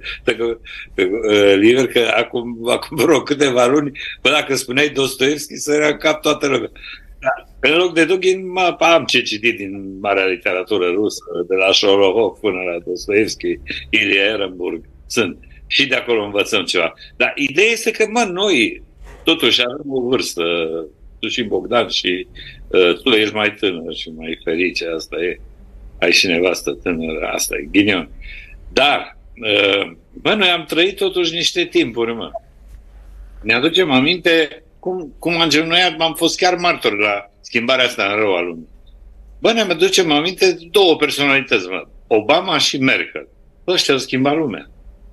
[SPEAKER 3] liber, că acum vreo câteva luni, dacă spuneai Dostoievski, sărea în cap toată lumea. În loc de Dugin, am ce citit din marea literatură rusă, de la Sholokhov până la Dostoievski, Ilie Ehrenburg, sunt. Și de acolo învățăm ceva. Dar ideea este că, noi totuși avem o vârstă, tu și Bogdan și tu ești mai tânăr și mai ferice, asta e. Ai și nevastă tânără, asta e, ghinion. Dar, noi am trăit totuși niște timpuri, Ne aducem aminte cum am genunchiat, am fost chiar martor la schimbarea asta în rău a lumii. Ne aducem aminte două personalități, Obama și Merkel. Ăștia au schimbat lumea.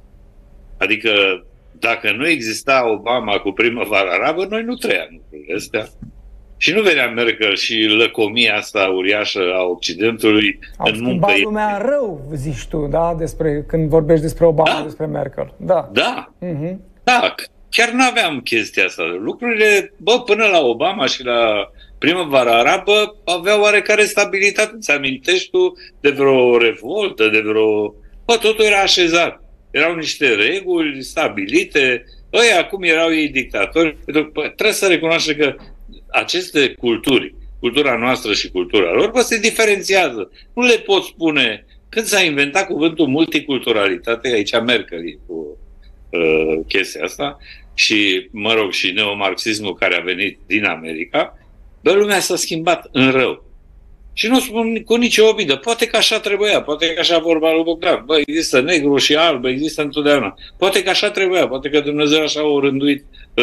[SPEAKER 3] Adică, dacă nu exista Obama cu primăvara arabă, noi nu trăiam lucrurile astea. Și nu venea Merkel și lăcomia asta uriașă a Occidentului
[SPEAKER 1] în muncă. Au schimbat lumea rău, zici tu, da? Când vorbești despre Obama, despre Merkel. Da.
[SPEAKER 3] Da. Da. Chiar nu aveam chestia asta. Lucrurile, până la Obama și la primăvara arabă aveau oarecare stabilitate. Îți amintești tu de vreo revoltă, de vreo... totul era așezat. Erau niște reguli stabilite. Acum erau ei dictatori. Trebuie să recunoaște că aceste culturi, cultura noastră și cultura lor, se diferențiază. Nu le pot spune... Când s-a inventat cuvântul multiculturalitate, aici Merkel cu chestia asta, și, și neomarxismul care a venit din America, lumea s-a schimbat în rău. Și nu spun cu nicio obidă. Poate că așa trebuia, poate că așa vorba lui Bogdan. Există negru și alb, există întotdeauna. Poate că așa trebuia, poate că Dumnezeu așa a rânduit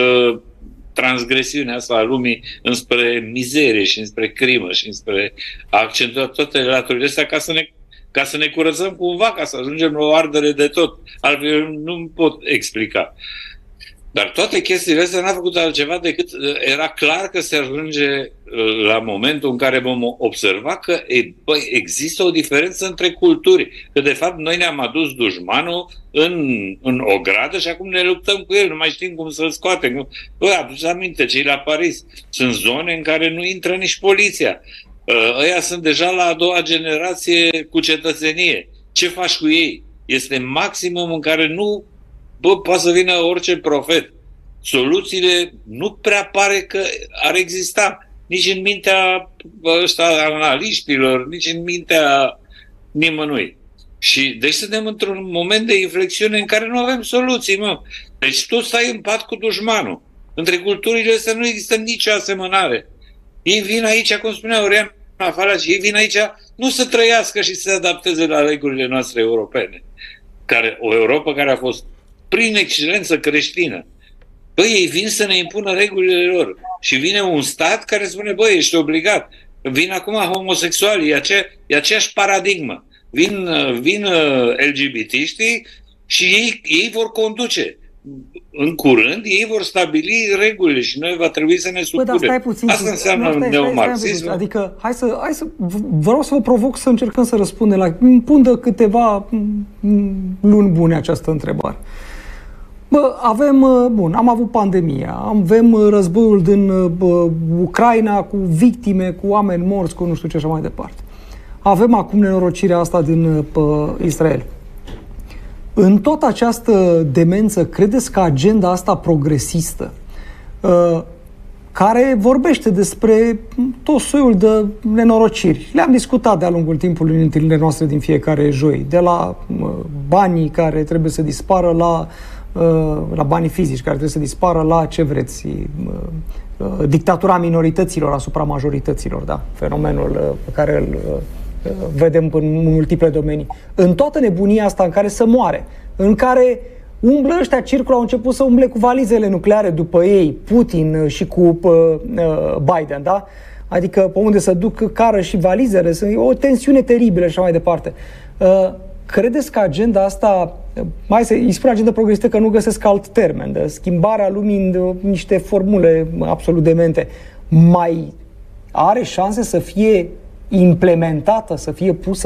[SPEAKER 3] transgresiunea asta a lumii înspre mizerie și înspre crimă și înspre a accentua toate laturile astea ca să ne curățăm cumva, ca să ajungem la o ardere de tot. Altfel nu pot explica. Dar toate chestiile astea n-a făcut altceva decât era clar că se ajunge la momentul în care vom observa că există o diferență între culturi. Că de fapt noi ne-am adus dușmanul în o gradă și acum ne luptăm cu el, nu mai știm cum să-l scoatem. Aduceți aminte, cei la Paris sunt zone în care nu intră nici poliția. Ăia sunt deja la a doua generație cu cetățenie. Ce faci cu ei? Este maximum în care nu poate să vină orice profet. Soluțiile nu prea pare că ar exista nici în mintea analiștilor, nici în mintea nimănui. Și deci suntem într-un moment de inflexiune în care nu avem soluții, mă. Deci tu stai în pat cu dușmanul. Între culturile astea nu există nicio asemănare. Ei vin aici, cum spunea Oriana Falaci, ei vin aici nu să trăiască și să se adapteze la regulile noastre europene. O Europa care a fost prin excelență creștină. Băi, ei vin să ne impună regulile lor. Și vine un stat care spune, băi, ești obligat. Vin acum homosexualii, e aceeași paradigmă. Vin LGBT-știi și ei vor conduce. În curând, ei vor stabili regulile și noi va trebui să ne supunem. Asta înseamnă neomarxism.
[SPEAKER 1] Adică, hai să vreau să vă provoc să încercăm să răspundem la pundă câteva luni bune această întrebare. Am avut pandemia, avem războiul din Ucraina cu victime, cu oameni morți, cu nu știu ce așa mai departe. Avem acum nenorocirea asta din Israel. În toată această demență, credeți că agenda asta progresistă, care vorbește despre tot soiul de nenorociri, le-am discutat de-a lungul timpului în întâlnirile noastre din fiecare joi, de la banii care trebuie să dispară la banii fizici, care trebuie să dispară la ce vreți, dictatura minorităților asupra majorităților, da, fenomenul pe care îl vedem în multiple domenii. În toată nebunia asta în care se moare, în care umblă ăștia, circulă, au început să umble cu valizele nucleare după ei, Putin și cu Biden, da? Adică pe unde să duc cară și valizele, sunt o tensiune teribilă și așa mai departe. Credeți că agenda asta, îi spun agenda progresistă că nu găsesc alt termen, de schimbarea lumii în niște formule absolut demente, mai are șanse să fie implementată, să fie pusă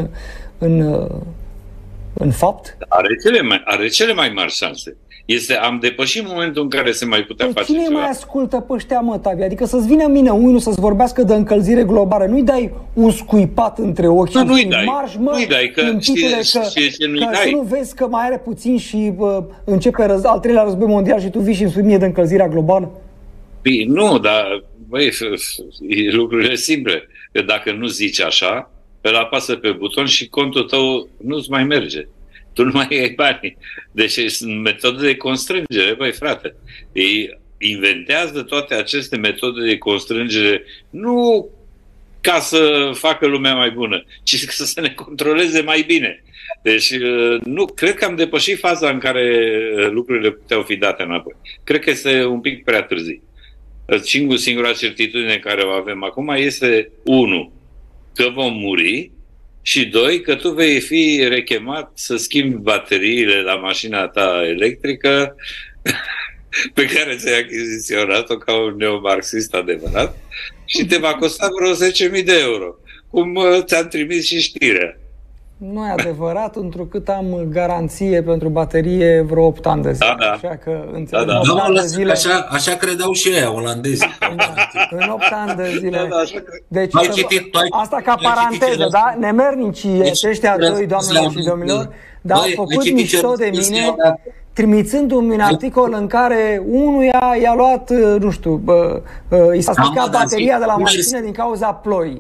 [SPEAKER 1] în fapt?
[SPEAKER 3] Are cele mai mari șanse. Am depășit momentul în care se mai putea face
[SPEAKER 1] cine
[SPEAKER 3] ceva.
[SPEAKER 1] mai ascultă pe ăștia, mă, Tavi? Adică să-ți vină mine unul să-ți vorbească de încălzire globală. Nu-i dai un scuipat între ochi și
[SPEAKER 3] nu-i dai, că
[SPEAKER 1] nu vezi că mai are puțin și începe al treilea război mondial și tu vii și îmi spui mie de încălzirea globală?
[SPEAKER 3] Nu, dar lucrurile simple. Că dacă nu zici așa, îl apasă pe buton și contul tău nu-ți mai merge. Tu nu mai ai bani. Deci sunt metode de constrângere, băi frate. Ei inventează toate aceste metode de constrângere nu ca să facă lumea mai bună, ci să se ne controleze mai bine. Deci nu, cred că am depășit faza în care lucrurile puteau fi date înapoi. Cred că este un pic prea târziu. Singura certitudine care o avem acum este 1. Că vom muri și 2. Că tu vei fi rechemat să schimbi bateriile la mașina ta electrică pe care ți-ai achiziționat-o ca un neomarxist adevărat și te va costa vreo 10.000 de euro. Cum ți-am trimis și știrea.
[SPEAKER 1] Nu e adevărat, întrucât am garanție pentru baterie vreo 8 ani de zile.
[SPEAKER 3] Da.
[SPEAKER 1] Așa că înțeleg 8 ani de zile.
[SPEAKER 2] Așa credeau și ei, olandezii.
[SPEAKER 1] În 8 ani de zile. Deci,
[SPEAKER 2] asta
[SPEAKER 1] ca paranteză, da? Nemernicii ăștia doi, doamnelor și domnilor, dar au făcut mișto de mine, trimițându-mi un articol în care unuia i-a luat, nu știu, i s-a stricat bateria de la mașină din cauza ploii.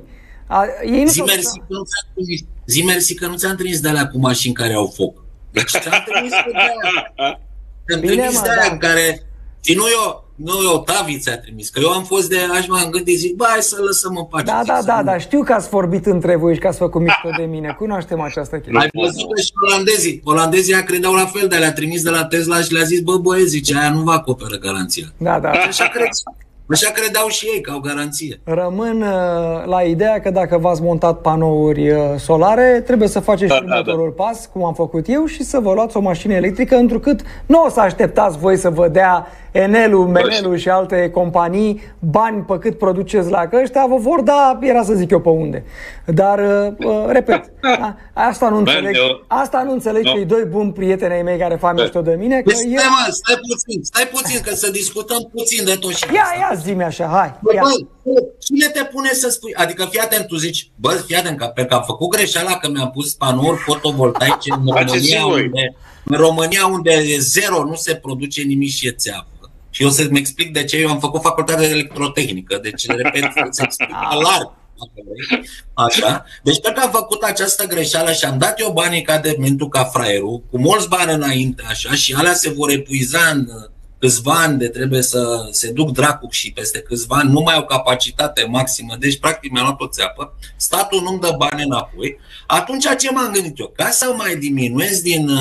[SPEAKER 2] Zi mersi că nu ți-am trimis de alea cu mașini care au foc. Deci ți-am trimis de alea în care... Și nu eu, Tavi ți-a trimis. Că eu am fost de aș m-am gândit, zic, hai să lăsăm în pace.
[SPEAKER 1] Da, știu că ați vorbit între voi și că ați făcut mișto de mine. Cunoaștem această chestie.
[SPEAKER 2] Ai văzut că și olandezii credeau la fel, de le-a trimis de la Tesla și le-a zis, băieți, zice, aia nu vă acoperă garanția.
[SPEAKER 1] Da.
[SPEAKER 2] Așa cred. Așa credeau și ei, ca o garanție.
[SPEAKER 1] Rămân la ideea că dacă v-ați montat panouri solare, trebuie să faceți și următorul pas, cum am făcut eu, și să vă luați o mașină electrică, întrucât nu o să așteptați voi să vă dea Enelul, Menelul și alte companii bani pe cât produceți la că ăștia vă vor da, era să zic eu pe unde. Dar, repet, asta nu înțeleg. Asta nu înțeleg că-i doi buni prieteni ai mei care fac mișto de mine. Că
[SPEAKER 2] stai puțin, că să discutăm puțin de tot și
[SPEAKER 1] ia zi-mi așa, hai.
[SPEAKER 2] Cine te pune să spui? Adică fii atent, tu zici, fii atent, că am făcut greșeala că mi-am pus panouri fotovoltaice în România unde e zero, nu se produce nimic și e țeapă. Și eu să-mi explic de ce eu am făcut facultatea de electrotehnică. Deci, repet, să explic larg. Așa. Deci, pentru că am făcut această greșeală și am dat eu banii ca de mentul ca fraierul, cu mulți bani înainte, așa, și alea se vor epuiza în câțiva ani, de trebuie să se duc dracu și peste câțiva ani, nu mai au capacitate maximă, deci practic mi-a luat o țeapă, statul nu-mi dă bani înapoi, atunci ce m-am gândit eu? Ca să mai diminuez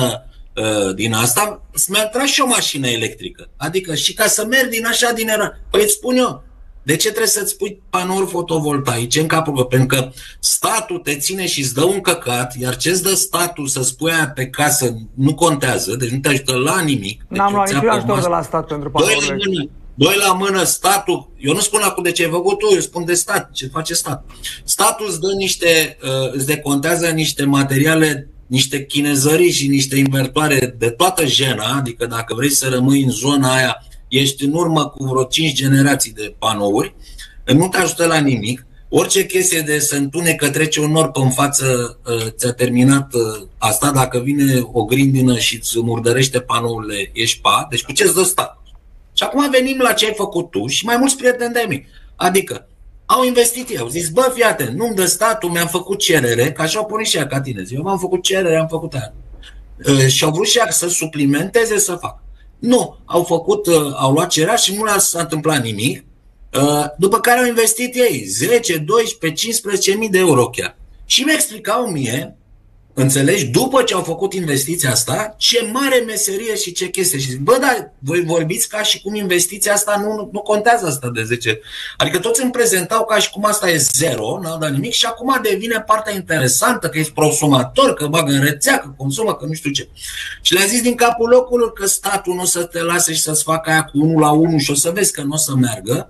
[SPEAKER 2] din asta, mi-am tras și o mașină electrică. Adică și ca să merg din așa din era. Păi îți spun eu, de ce trebuie să-ți pui panouri fotovoltaice în capul? Pentru că statul te ține și îți dă un căcat, iar ce-ți dă statul să spui aia pe casă nu contează, deci nu te ajută la nimic.
[SPEAKER 1] N-am luat niciun ajutor de la stat pentru panouri.
[SPEAKER 2] Doi la mână, statul, eu nu spun acum de ce ai făcut tu, eu spun de stat, ce face stat. Statul îți dă îți decontează niște materiale, niște chinezării și niște invertoare de toată jena, adică dacă vrei să rămâi în zona aia, ești în urmă cu vreo 5 generații de panouri, nu te ajută la nimic. Orice chestie de să întunecă, trece un nor pe-n față, ți-a terminat asta, dacă vine o grindină și îți murdărește panourile, ești pa, deci cu ce-ți dă stat? Și acum venim la ce ai făcut tu și mai mulți prieteni de-ai mei. Adică, au investit ei, au zis, bă, fii atent, nu-mi dă statul, mi-am făcut cerere, că așa au pornit și ea ca tine. Eu m-am făcut cerere, am făcut aia. Și au vrut și ea să suplimenteze, să fac. Nu, au luat cererea și nu s-a întâmplat nimic, după care au investit ei 10, 12, 15.000 de euro chiar. Și mi explicau mie, înțelegi, după ce au făcut investiția asta, ce mare meserie și ce chestie. Și zic, bă, dar voi vorbiți ca și cum investiția asta nu contează asta de 10. Adică toți îmi prezentau ca și cum asta e zero, n-au dat nimic și acum devine partea interesantă, că ești prosumator, că bagă în rețea, că consumă, că nu știu ce. Și le-a zis din capul locului că statul nu o să te lase și să-ți facă aia cu 1 la 1 și o să vezi că nu o să meargă,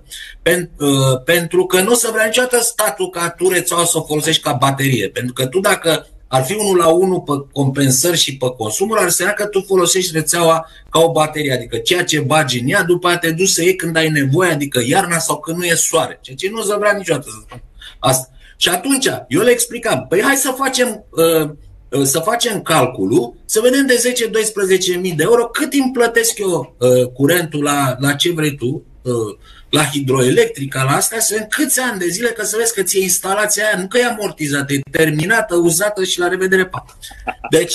[SPEAKER 2] pentru că nu o să vrea niciodată statul ca tu rețeaua să o folosești ca baterie. Pentru că tu dacă ar fi 1 la 1 pe compensări și pe consumul, ar însemna că tu folosești rețeaua ca o baterie, adică ceea ce bagi în ea, după aia te duci să iei când ai nevoie, adică iarna sau când nu e soare, ceea ce nu o să vrea niciodată să spun asta. Și atunci eu le explicam, păi hai să facem calculul, să vedem de 10-12.000 de euro cât îmi plătesc eu curentul la ce vrei tu, la hidroelectrica, la astea, să vedem câți ani de zile, că să vezi că ție instalația aia, nu că e amortizată, e terminată, uzată și la revedere, pa. Deci,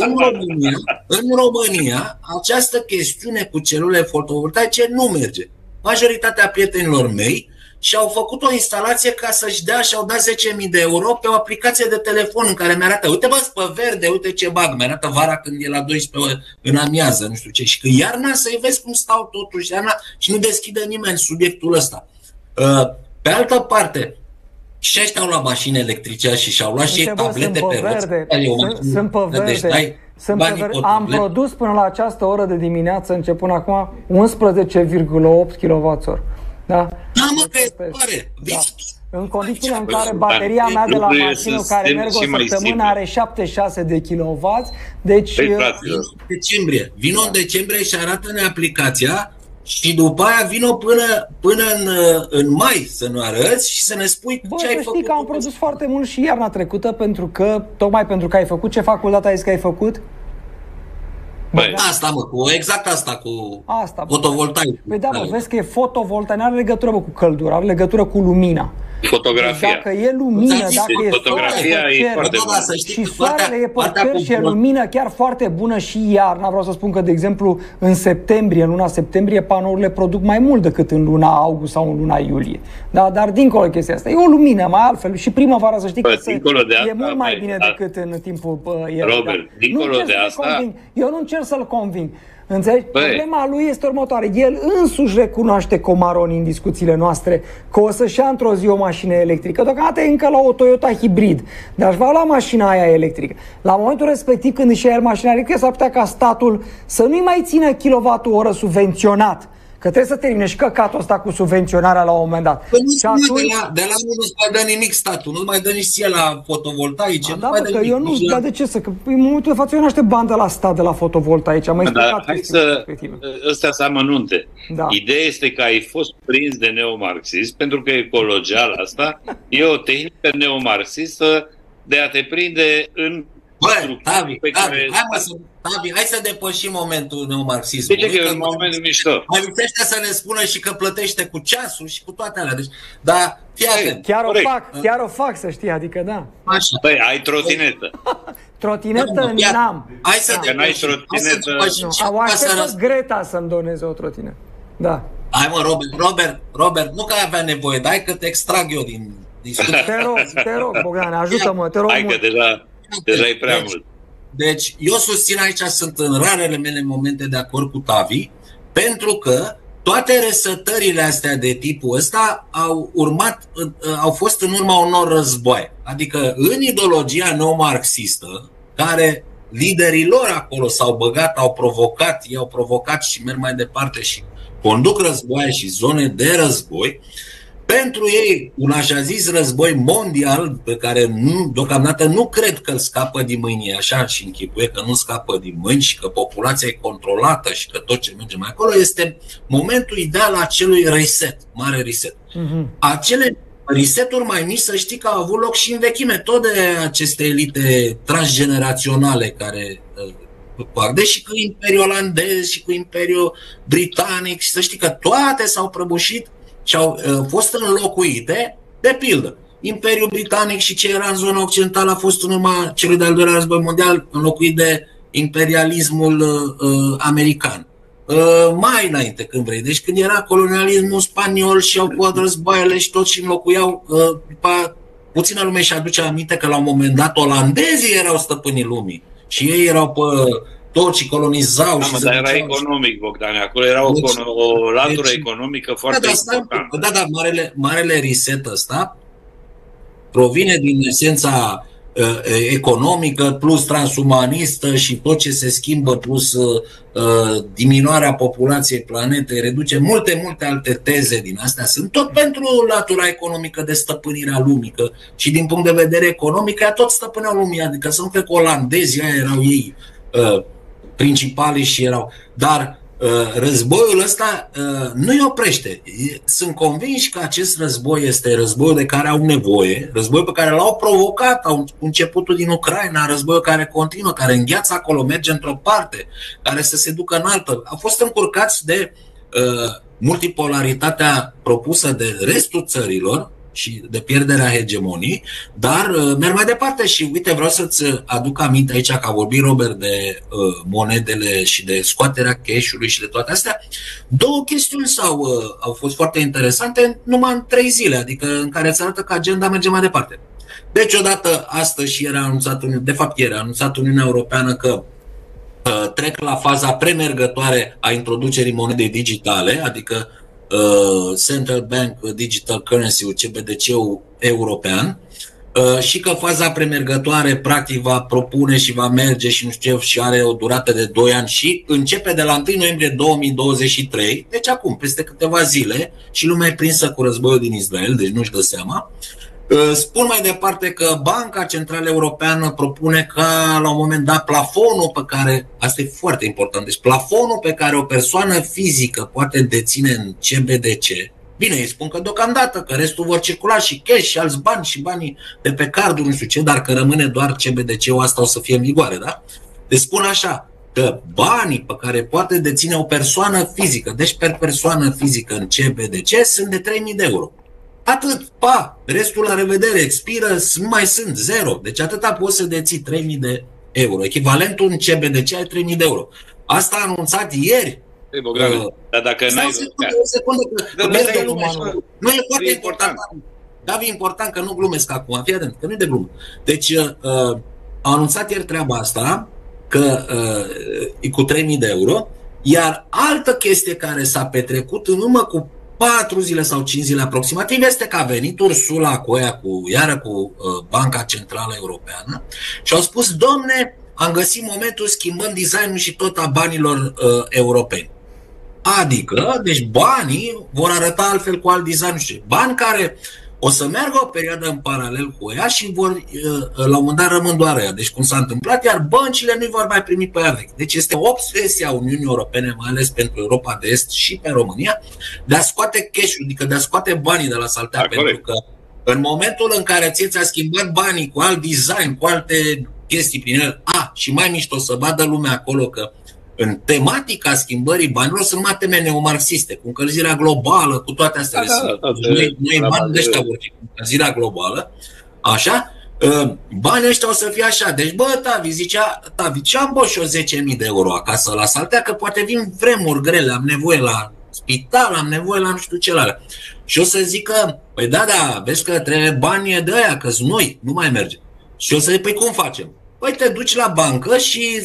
[SPEAKER 2] în România, această chestiune cu celule fotovoltaice nu merge. Majoritatea prietenilor mei și-au făcut o instalație ca să-și dea și-au dat 10.000 de euro pe o aplicație de telefon în care mi-arată, uite bă, pe verde, uite ce bag, mi-arată vara când e la 12 în amiază, nu știu ce, și că iarna să-i vezi cum stau totuși iarna și nu deschide nimeni subiectul ăsta. Pe altă parte, și ăștia au luat mașini electrice și și-au luat și ei tablete pe roți.
[SPEAKER 1] Sunt pe verde. Am produs până la această oră de dimineață, începând acum, 11,8 kWh. Da,
[SPEAKER 2] mă, că e tare. Da.
[SPEAKER 1] În condițiile în care bateria mea de la mașină care merg o săptămână are 76 de kW, deci... Vino în decembrie și arată-ne aplicația și după aia vino până în mai să nu arăți și să ne spui ce ai făcut. Că am produs foarte mult și iarna trecută, tocmai pentru că ai făcut. Ce facultate ai zis că ai făcut? Asta, exact asta, cu fotovoltaic. Păi da, vezi că e fotovoltaic, nu are legătură cu căldură, are legătură cu lumina.
[SPEAKER 3] Fotografia.
[SPEAKER 1] Dacă e lumină, dacă e
[SPEAKER 3] fotografia e foarte bună.
[SPEAKER 1] Și soarele e pe cer și e lumină chiar foarte bună și iarna. Vreau să spun că, de exemplu, în luna septembrie, panourile produc mai mult decât în luna august sau în luna iulie. Da, dar dincolo de chestia asta, e o lumină mai altfel și primăvara, să știi că e mult mai bine decât în timpul
[SPEAKER 3] Robert, dincolo de asta...
[SPEAKER 1] Eu nu încerc să-l conving. Înțelegi? Problema lui este următoare. El însuși recunoaște, Comaroni, în discuțiile noastre, că o să-și ia într-o zi o mașină electrică. Deocamdată e încă la o Toyota hibrid, dar își va lua mașina aia electrică. La momentul respectiv, când își ia mașina electrică, s-ar putea ca statul să nu-i mai țină kilowattul-oră subvenționat. Că trebuie să termine și căcatul ăsta cu subvenționarea la un moment dat.
[SPEAKER 2] Păi nu atunci... de la nu mai dă nimic statul, nu mai dă nici ție la fotovoltaice.
[SPEAKER 1] Da, bă, că eu nu, dar de ce să? Că în momentul de față eu nu aștept bani de la stat de la fotovoltaice. Am mai explicat
[SPEAKER 3] ăstea sunt amănunte. Da. Ideea este că ai fost prins de neomarxism, pentru că ecologial asta e o tehnică neomarxistă de a te prinde în...
[SPEAKER 2] Băi, Tavi, hai să depășim momentul neomarxismului.
[SPEAKER 3] Deci că e un moment mișto.
[SPEAKER 2] Mai lipsește să ne spună și că plătește cu ceasul și cu toate alea. Deci, dar fii atent.
[SPEAKER 1] Chiar o fac, să știi, adică da.
[SPEAKER 3] Așa. Băi, ai trotinetă.
[SPEAKER 1] Trotinetă n-am.
[SPEAKER 2] Hai să
[SPEAKER 3] că n-ai trotinetă.
[SPEAKER 1] O aștept Greta să-mi doneze o trotinetă. Da.
[SPEAKER 2] Hai mă, Robert, nu că ai avea nevoie, dar hai că te extrag eu din discuție.
[SPEAKER 1] Te rog, Bogdane, ajută-mă, te rog mult.
[SPEAKER 3] Hai că deja e prea mult.
[SPEAKER 2] Deci, eu susțin aici, sunt în rarele mele momente de acord cu Tavi, pentru că toate resătările astea de tipul ăsta au fost în urma unor războaie. Adică în ideologia neomarxistă, care liderii lor acolo s-au băgat, i-au provocat și merg mai departe și conduc războaie și zone de război. Pentru ei, un așa zis război mondial, pe care deocamdată nu cred că îl scapă din mâini, așa și închipuie că nu scapă din mâini și că populația e controlată și că tot ce merge mai acolo, este momentul ideal acelui reset, mare reset. Acele reseturi mai mici, să știi că au avut loc și în vechime, tot de aceste elite transgeneraționale care... și cu Imperiul Olandez și cu Imperiul Britanic și să știi că toate s-au prăbușit și au fost înlocuite, de pildă, Imperiul Britanic și ce era în zona occidentală a fost în urma celui de-al doilea război mondial înlocuit de imperialismul american. Mai înainte, când vrei, deci când era colonialismul spaniol și au luat războaiele și tot și înlocuiau, puțină lume și aduce aminte că la un moment dat olandezii erau stăpânii lumii și ei erau pe... toți colonizau.
[SPEAKER 3] Dar era economic, Bogdane, acolo era o latură economică foarte importantă.
[SPEAKER 2] Da, marele reset ăsta provine din esența economică plus transumanistă și tot ce se schimbă plus diminuarea populației planetei, reduce multe alte teze din astea. Sunt tot pentru latura economică de stăpânire a lumii, că și din punct de vedere economic ea tot stăpâneau lumii, adică să nu cred că olandezii erau ei principalii și erau. Dar războiul ăsta nu îi oprește. Sunt convinși că acest război este războiul de care au nevoie, războiul pe care l-au provocat, au începutul din Ucraina, războiul care continuă, care îngheață acolo, merge într-o parte, care să se ducă în altă. Au fost încurcați de multipolaritatea propusă de restul țărilor și de pierderea hegemoniei, dar merg mai departe și uite, vreau să-ți aduc aminte aici că a vorbit Robert de monedele și de scoaterea cash-ului și de toate astea. Două chestiuni au fost foarte interesante numai în 3 zile, adică în care îți arată că agenda merge mai departe. Deci odată astăzi era anunțat, de fapt ieri a anunțat Uniunea Europeană că trec la faza premergătoare a introducerii monedei digitale, adică Central Bank Digital Currency, CBDC-ul european, și că faza premergătoare practic va propune și va merge și nu știu și are o durată de 2 ani și începe de la 1 noiembrie 2023, deci acum, peste câteva zile, și lumea e prinsă cu războiul din Israel, deci nu-și dă seama. Spun mai departe că Banca Centrală Europeană propune ca la un moment dat plafonul pe care, asta e foarte important, deci plafonul pe care o persoană fizică poate deține în CBDC, bine, îi spun că deocamdată, că restul vor circula și cash și alți bani și banii de pe carduri, nu știu ce, dar că rămâne doar CBDC-ul, asta o să fie în vigoare, da? Deci spun așa, că banii pe care poate deține o persoană fizică, deci per persoană fizică în CBDC, sunt de 3.000 de euro. Atât, restul la revedere, expiră, nu mai sunt, 0. Deci atâta poți să deții 3.000 de euro. Echivalentul în CBDC ai 3.000 de euro. Asta a anunțat ieri.
[SPEAKER 3] Dar dacă n-ai...
[SPEAKER 2] O secundă, nu e foarte important. Dar e important că nu glumesc acum, fii atent, că nu e de glumă. Deci a anunțat ieri treaba asta, că e cu 3.000 de euro, Iar altă chestie care s-a petrecut în urmă cu 4 zile sau 5 zile aproximativ este că a venit Ursula cu Banca Centrală Europeană și au spus, domne, am găsit momentul, schimbăm designul și tot a banilor europeni. Adică, deci banii vor arăta altfel cu alt design, nu știu, bani care o să meargă o perioadă în paralel cu ea și vor, la un moment dat rămân doar ea. Deci cum s-a întâmplat, iar băncile nu vor mai primi pe ea vechi. Deci este o obsesie a Uniunii Europene, mai ales pentru Europa de Est și pe România, de a scoate cash-ul, adică de a scoate banii de la saltea, pentru că în momentul în care ți-a schimbat banii cu alt design, cu alte chestii prin el, și mai mișto să vadă lumea acolo că în tematica schimbării banilor sunt numai teme neomarxiste, cu încălzirea globală, cu toate astea. Noi bani de ăștia vor fi cu încălzirea globală, așa, banii ăștia o să fie așa. Deci, Tavi, zicea, am băut și eu 10.000 de euro acasă la saltea, că poate vin vremuri grele, am nevoie la spital, am nevoie la nu știu ce la. Și o să zică, păi da, vezi că trebuie bani de aia, că sunt noi, nu mai merge. Și o să zic, păi cum facem? Păi te duci la bancă și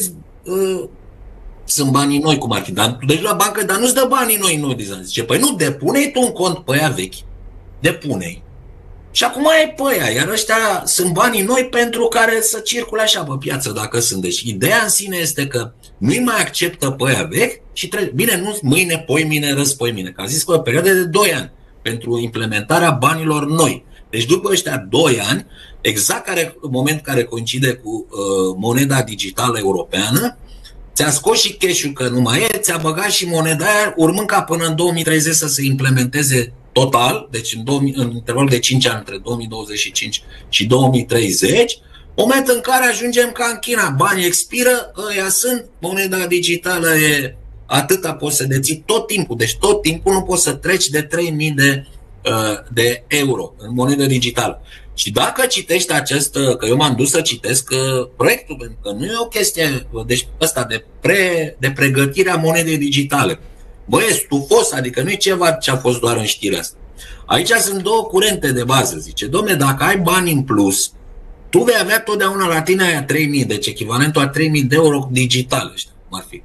[SPEAKER 2] sunt banii noi, cum ar fi. Dar tu duci la bancă, dar nu-ți dă banii noi. Zice, păi nu, depune-i tu un cont pe aia vechi. Depune-i. Și acum e pe aia, iar ăștia sunt banii noi pentru care să circule așa pe piață, dacă sunt. Deci ideea în sine este că nu-i mai acceptă pe aia vechi și trebuie, bine, nu mâine, poimine, răspoimine, că a zis că o perioadă de 2 ani pentru implementarea banilor noi. Deci după ăștia 2 ani, exact moment care coincide cu moneda digitală europeană, ți-a scos și cash-ul că nu mai e, ți-a băgat și moneda aia, urmând ca până în 2030 să se implementeze total, deci în intervalul de 5 ani, între 2025 și 2030, moment în care ajungem ca în China, banii expiră, ăia sunt, moneda digitală e atâta poți să deții tot timpul, deci tot timpul nu poți să treci de 3.000 de euro în monedă digitală. Și dacă citești că eu m-am dus să citesc proiectul, pentru că nu e o chestie, deci ăsta de pregătirea monedei digitale. Băi, e stufos, adică nu e ceva ce a fost doar în știrea asta. Aici sunt 2 curente de bază, zice, dom'le, dacă ai bani în plus, tu vei avea totdeauna la tine aia 3.000, deci echivalentul a 3.000 de euro digital, ăștia, cum ar fi.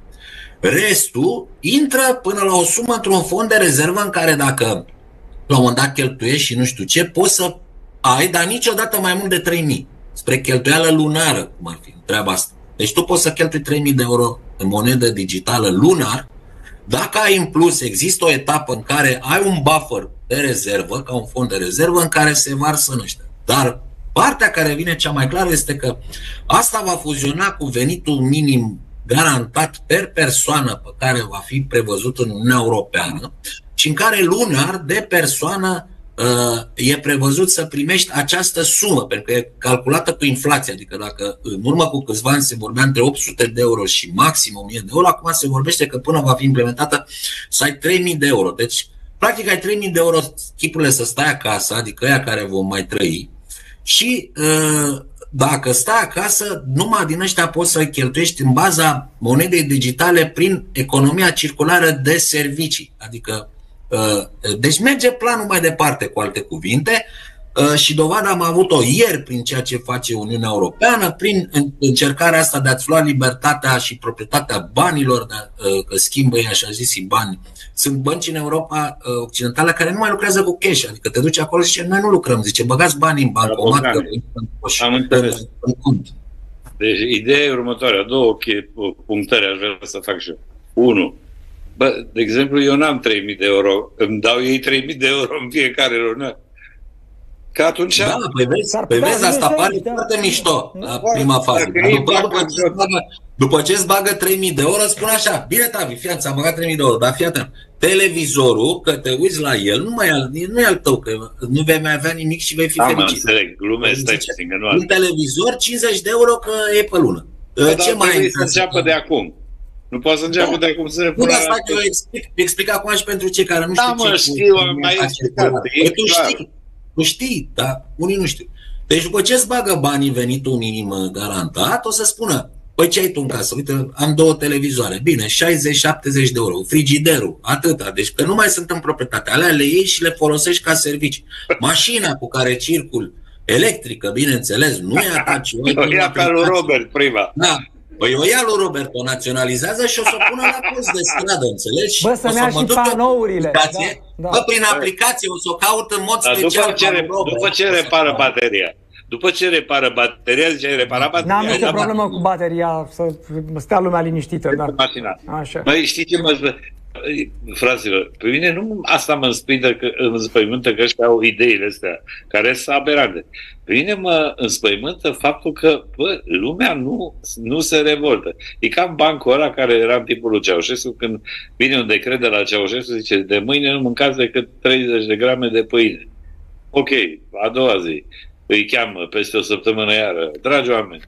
[SPEAKER 2] Restul intră până la o sumă într-un fond de rezervă în care dacă la un moment dat cheltuiești și nu știu ce, poți să ai, dar niciodată mai mult de 3.000 spre cheltuială lunară, cum ar fi treaba asta. Deci tu poți să cheltui 3.000 de euro în monedă digitală lunar. Dacă ai în plus, există o etapă în care ai un buffer de rezervă, ca un fond de rezervă, în care se varsă în ăștia. Dar partea care vine cea mai clară este că asta va fuziona cu venitul minim garantat per persoană pe care va fi prevăzut în Uniunea Europeană și în care lunar de persoană e prevăzut să primești această sumă, pentru că e calculată cu inflație, adică dacă în urmă cu câțiva ani se vorbea între 800 de euro și maxim 1.000 de euro, acum se vorbește că până va fi implementată să ai 3.000 de euro. Deci, practic ai 3.000 de euro chipurile să stai acasă, adică aia care vom mai trăi, și dacă stai acasă, numai din ăștia poți să cheltuiești în baza monedei digitale prin economia circulară de servicii, adică deci merge planul mai departe, cu alte cuvinte, și dovada am avut-o ieri prin ceea ce face Uniunea Europeană, prin încercarea asta de a-ți lua libertatea și proprietatea banilor, că schimbă ei așa zisii bani. Sunt bănci în Europa Occidentală care nu mai lucrează cu cash, adică te duci acolo și zice, noi nu lucrăm, zice, băgați banii în bancomat.
[SPEAKER 3] Am înțeles. Deci ideea e următoarea, 2 punctări aș vrea să fac și eu. 1. Bă, de exemplu, eu n-am 3.000 de euro, îmi dau ei 3.000 de euro în fiecare lună. Că atunci...
[SPEAKER 2] Da, vezi, asta pare foarte mișto la prima fază. După ce îți bagă 3.000 de euro, spune așa, bine, Tavi, fii ți-am băgat 3.000 de euro, dar fii atent, televizorul, că te uiți la el, nu e al tău, că nu vei mai avea nimic și vei fi fericit.
[SPEAKER 3] Am înțeleg, glumesc, stai puțin, că nu
[SPEAKER 2] un televizor, 50 de euro, că e pe lună.
[SPEAKER 3] Ce mai trebuie să înceapă de acum? Nu poate să înceapă de acum să ne pună la...
[SPEAKER 2] Eu explic acum și pentru cei care nu știu ce...
[SPEAKER 3] Da, mă, știu, mai explicat.
[SPEAKER 2] Tu știi, dar unii nu știu. Deci după ce îți bagă banii venitul minim garantat, o să spună, păi ce ai tu în casă? Uite, am 2 televizoare. Bine, 60-70 de euro. Frigiderul, atâta. Deci că nu mai sunt în proprietate. Alea le iei și le folosești ca servicii. Mașina cu care circul, electrică, bineînțeles, nu e a ta, ci
[SPEAKER 3] o ia pe lui Robert prima.
[SPEAKER 2] Da. Păi o ia lui Robert, o naționalizează și o să o pună la post de stradă, înțelegi?
[SPEAKER 1] Bă, să-mi ia și panourile.
[SPEAKER 2] Bă, prin aplicație o să o caut în mod special.
[SPEAKER 3] După ce repară bateria. După ce repară bateria, zice, repara bateria.
[SPEAKER 1] N-am nicio problemă cu bateria, să stea lumea liniștită. Da.
[SPEAKER 3] Așa. Măi, știi ce mă... Fraților, pe mine nu asta mă înspăimântă că ăștia au ideile astea, care sunt aberante. Pe mine mă înspăimântă faptul că, bă, lumea nu se revoltă. E ca bancul ăla care era în timpul lui Ceaușescu, când vine un decret de la Ceaușescu, zice, de mâine nu mâncați decât 30 de grame de pâine. Ok, a doua zi îi cheamă peste o săptămână iară, dragi oameni,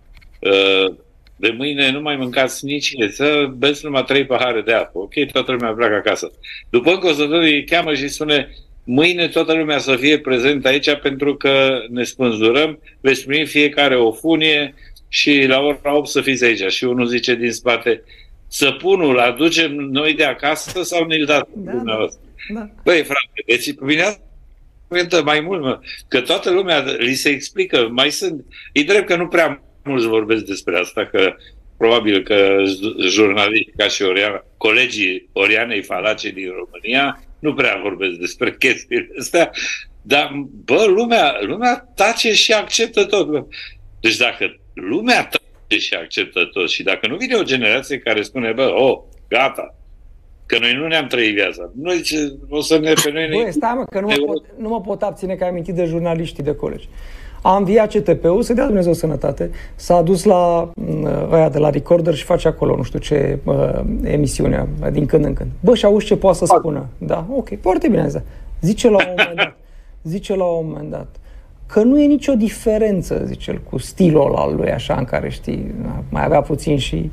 [SPEAKER 3] de mâine nu mai mâncați nici să beți numai 3 pahare de apă. Ok, toată lumea pleacă acasă. După încă o săptămână îi cheamă și spune, mâine toată lumea să fie prezentă aici pentru că ne spânzurăm, veți primi fiecare o funie și la ora 8 să fiți aici. Și unul zice din spate, săpunul aducem noi de acasă sau ne-l dați dumneavoastră? Da. Băi, frate, deci pe mine mai mult, mă, că toată lumea li se explică, mai sunt, e drept că nu prea mulți vorbesc despre asta, că probabil că jurnaliști ca și Oriana, colegii Orianei Falace din România nu prea vorbesc despre chestiile astea, dar, bă, lumea tace și acceptă tot. Deci dacă lumea tace și acceptă tot și dacă nu vine o generație care spune, bă, gata, că noi nu ne-am trăit viața. Noi o să ne pe noi...
[SPEAKER 1] Băi, stai mă, că nu mă pot abține că ai amintit de jurnaliștii de colegi. A înviat CTP-ul, să dea Dumnezeu sănătate, s-a dus la ăia de la Recorder și face acolo, nu știu ce, emisiune, din când în când. Bă, și auzi ce poate să spună. Da, ok, foarte bine. Zice la un moment dat că nu e nicio diferență, zice el, cu stilul ăla al lui, așa, în care, știi, mai avea puțin și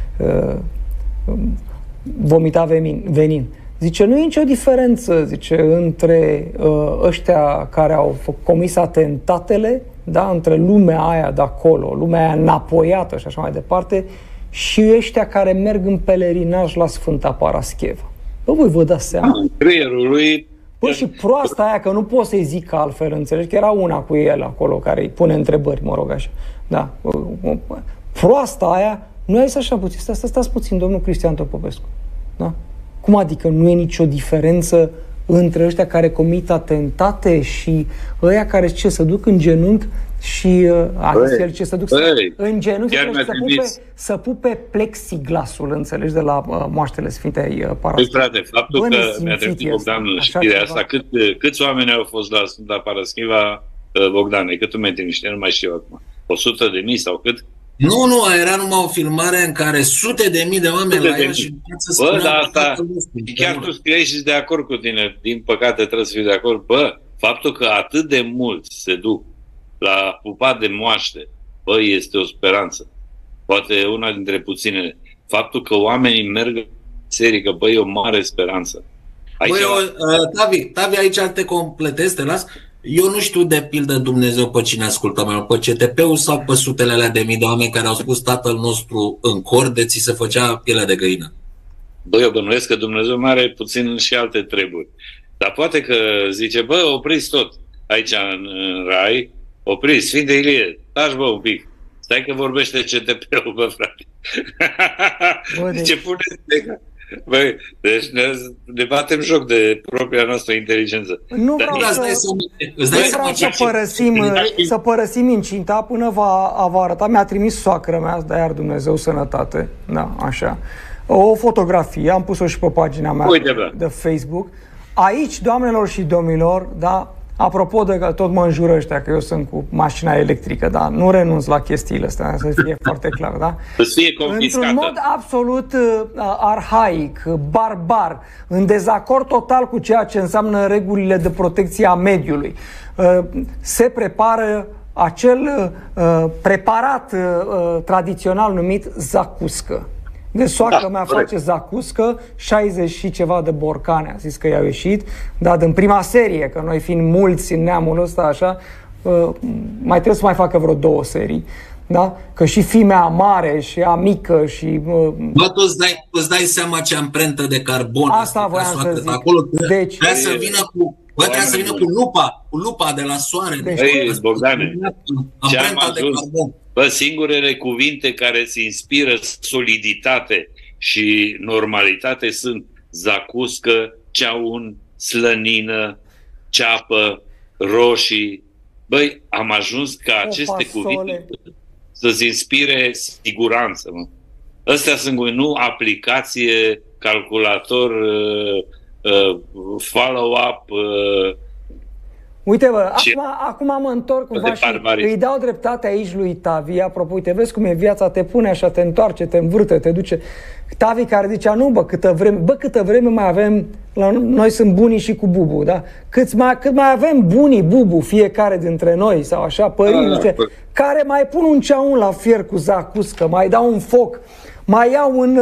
[SPEAKER 1] vomita venin. Zice, nu e nicio diferență, zice, între ăștia care au comis atentatele, da, între lumea aia de acolo, lumea aia înapoiată și așa mai departe, și ăștia care merg în pelerinaj la Sfânta Parascheva. Bă, voi vă dați seama?
[SPEAKER 3] Creierul lui...
[SPEAKER 1] Bă, și proasta aia, că nu pot să-i zic altfel, înțelegi? Că era una cu el acolo, care îi pune întrebări, mă rog, așa. Da. Proasta aia, nu ai să așa puțin, stați puțin, domnul Cristian Topopescu. Da? Cum adică nu e nicio diferență între ăștia care comit atentate și ăia care se duc în genunchi și se duc în genunchi să pupe plexiglasul, înțelegi, de la moaștele Sfintei Parascheva.
[SPEAKER 3] Frate, faptul că mi-a trecut Bogdanul știrea asta, câți oameni au fost la Sfânta Parascheva, Bogdane, cât metri niște, nu mai știu acum, 100.000 sau cât?
[SPEAKER 2] Nu, era numai o filmare în care sute de mii de oameni la ea și...
[SPEAKER 3] Bă, dar asta, chiar tu scriei și de acord cu tine, din păcate trebuie să fiu de acord, bă, faptul că atât de mulți se duc la pupat de moaște, bă, este o speranță. Poate una dintre puținele. Faptul că oamenii merg în biserică, bă, e o mare speranță.
[SPEAKER 2] Băi, Tavi, aici te completez, te las. Eu nu știu de pildă Dumnezeu pe cine ascultă mai mult, pe CTP-ul sau pe sutele alea de mii de oameni care au spus Tatăl nostru în cor de ți se făcea pielea de găină.
[SPEAKER 3] Băi, eu bănuiesc că Dumnezeu mai are puțin și alte treburi. Dar poate că zice, bă, opriți tot aici în rai, opriți, Sfinte Ilie, taci bă un pic. Stai că vorbește CTP-ul, bă, frate. Zice, puneți. Băi, deci ne batem joc de propria noastră inteligență.
[SPEAKER 1] Nu vreau să părăsim incinta până va arăta. Mi-a trimis soacră mea, de iar Dumnezeu sănătate. Da, așa. O fotografie, am pus-o și pe pagina mea de Facebook. Aici, doamnelor și domnilor, da, apropo de că tot mă înjură ăștia că eu sunt cu mașina electrică, da, nu renunț la chestiile astea, să fie foarte clar, da?
[SPEAKER 3] Să fie confiscată.
[SPEAKER 1] Într-un mod absolut arhaic, barbar, în dezacord total cu ceea ce înseamnă regulile de protecție a mediului. Se prepară acel preparat tradițional numit zacuscă. De soacră mea face zacuscă, 60 și ceva de borcane, a zis că i-au ieșit, dar în prima serie, că noi fiind mulți în neamul ăsta, așa, mai trebuie să mai facă vreo 2 serii, da? Că și fimea mare și a mică și...
[SPEAKER 2] Bă, tu îți dai seama ce amprentă de carbon
[SPEAKER 1] asta voiam să zic.
[SPEAKER 2] Acolo, deci, să vină Bă, trebuie să vină cu lupa de la soare.
[SPEAKER 3] Băi, Bogdane,
[SPEAKER 2] amprenta de carbon.
[SPEAKER 3] Bă, singurele cuvinte care îți inspiră soliditate și normalitate sunt zacuscă, ceaun, slănină, ceapă, roșii. Băi, am ajuns ca aceste cuvinte să-ți inspire siguranță, mă. Astea sunt, nu aplicație, calculator, follow-up.
[SPEAKER 1] Uite, bă, acum mă întorc cumva și îi dau dreptate aici lui Tavi. Apropo, uite, vezi cum e viața, te pune așa, te întoarce, te învârte, te duce. Tavi care zicea, nu, bă, câtă vreme mai avem, noi sunt bunii și cu Bubu, da? Cât mai avem bunii, Bubu, fiecare dintre noi, sau așa, părinți, care mai pun un ceaun la fier cu zacuscă, mai dau un foc, mai iau un,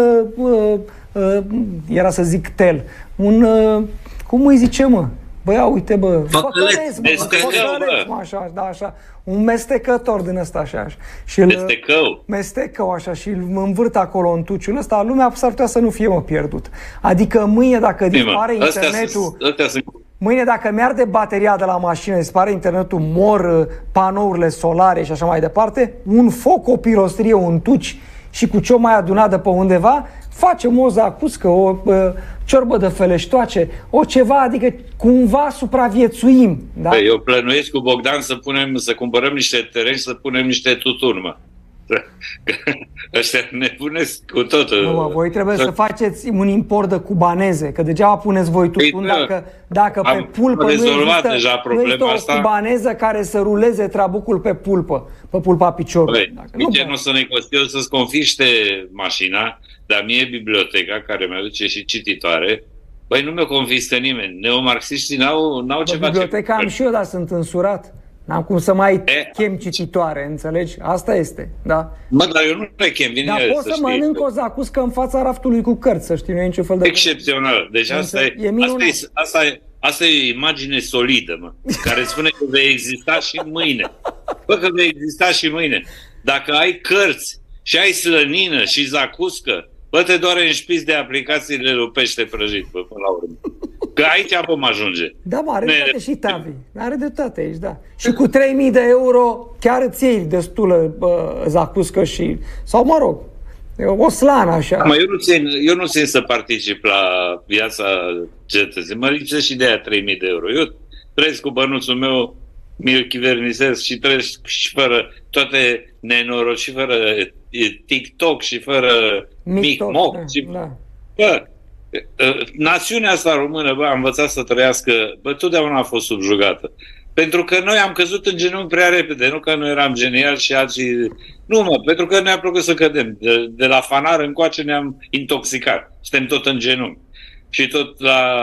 [SPEAKER 1] era să zic tel, un, cum îi zice, mă? Băia, uite, bă, făcălesc, mă, așa, da, așa, un mestecător din ăsta, așa. Și mestecău, așa, și îl învârt acolo în tuciul ăsta, lumea s-ar putea să nu fie, mă, pierdut. Adică mâine, dacă dispare internetul, mâine, dacă mi-arde bateria de la mașină, dispare internetul, mor panourile solare și așa mai departe, un foc, o pirostrie, un tuci și cu ce-o mai adunat de pe undeva, facem o zacuscă, o ciorbă de feleștoace, o ceva, adică cumva supraviețuim. Da?
[SPEAKER 3] Eu plănuiesc cu Bogdan să cumpărăm niște tereni, să punem niște tutun, mă. Ăștia ne puneți cu totul.
[SPEAKER 1] Mă, voi trebuie să faceți un import de cubaneze, că degeaba puneți voi tutun dacă pe pulpă nu există o cubaneză care să ruleze trabucul pe pulpă, pe pulpa piciorului.
[SPEAKER 3] Nu o să ne coste să-ți confiște mașina, dar mie biblioteca, care mi-aduce și cititoare, băi, nu mi-o confiscă nimeni. Neomarxiștii n-au ceva.
[SPEAKER 1] Biblioteca am și eu, dar sunt însurat. N-am cum să mai chem cititoare, înțelegi? Asta este, da?
[SPEAKER 3] Mă, dar eu nu le chem, vine
[SPEAKER 1] dar poți să mănânc o zacuscă în fața raftului cu cărți, să știi, nu e niciun fel de...
[SPEAKER 3] Excepțional. Deci asta e o imagine solidă, mă, care spune că vei exista și mâine. Bă, că vei exista și mâine. Dacă ai cărți și ai slănină și zacuscă, bă, te doare în șpiț de aplicațiile lui pește prăjit, bă, până la urmă. Că aici vom ajunge.
[SPEAKER 1] Da, mă, are dreptate și Tavi. Are dreptate aici, da. Și cu 3.000 de euro chiar îți iei destulă zacuscă și... Sau, mă rog, o slană așa.
[SPEAKER 3] Mă, eu nu țin să particip la viața cetății. Mă lipsesc și de aia 3.000 de euro. Eu trăiesc cu bănuțul meu, mi-l chivernisez și trăiesc și fără toate nenoroci, și fără TikTok și fără Mic-Moc. Da. Bă, națiunea asta română, bă, a învățat să trăiască, bă, totdeauna a fost subjugată. Pentru că noi am căzut în genunchi prea repede, nu că noi eram geniali și alții... Nu, mă, pentru că ne-a plăcut să cădem. De la Fanar încoace ne-am intoxicat. Suntem tot în genunchi. Și tot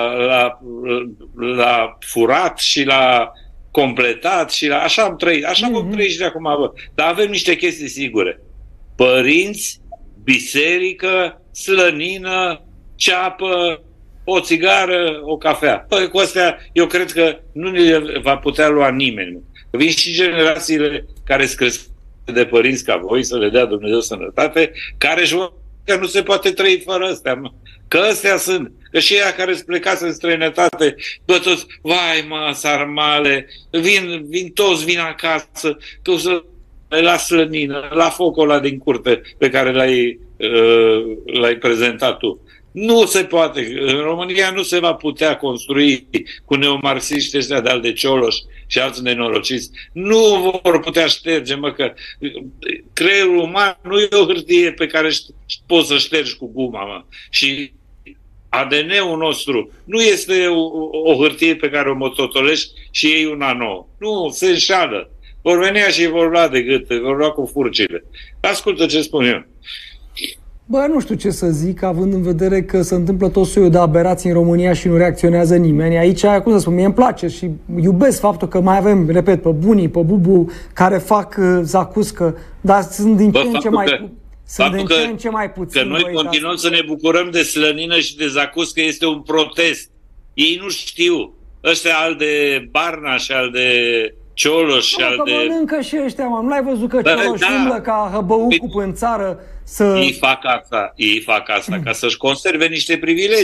[SPEAKER 3] la furat și la completat și la... Așa am trăit. Așa vom trăi și de acum, bă. Dar avem niște chestii sigure. Părinți, biserică, slănină, ceapă, o țigară, o cafea. Păi, cu astea, eu cred că nu ne va putea lua nimeni. Vin și generațiile care sunt crescute de părinți ca voi, să le dea Dumnezeu sănătate, care își văd că nu se poate trăi fără astea. Mă. Că astea sunt. Că și ea care îți plecați în străinătate, bă, toți, vai, mă, sarmale, toți vin acasă, că o să la slănină, la focul ăla din curte pe care l-ai prezentat tu. Nu se poate. În România nu se va putea construi cu neomarxiști ăștia de-al de Cioloș și alți nenorociți. Nu vor putea șterge, mă, că creierul uman nu e o hârtie pe care poți să ștergi cu guma, mă. Și ADN-ul nostru nu este o hârtie pe care o mototolești și iei una nouă. Nu, se înșală. Vor venea și vor lua de gât, vor lua cu furcile. Ascultă ce spun eu.
[SPEAKER 1] Bă, nu știu ce să zic, având în vedere că se întâmplă tot soiul de aberații în România și nu reacționează nimeni. Aici, cum să spun, mie îmi place și iubesc faptul că mai avem, repet, pe bunii, pe Bubu, care fac zacuscă, dar sunt din ce în ce mai... Sunt din ce în ce mai puțin.
[SPEAKER 3] Că noi continuăm să ne bucurăm de slănină și de zacuscă este un protest. Ei nu știu. Ăștia al de Barna și al de Cioloș și al de...
[SPEAKER 1] mănâncă și ăștia, mă. Nu l-ai văzut că Cioloș umblă ca hăbăucul în țară să...
[SPEAKER 3] Ei fac asta ca să-și conserve niște privilegii.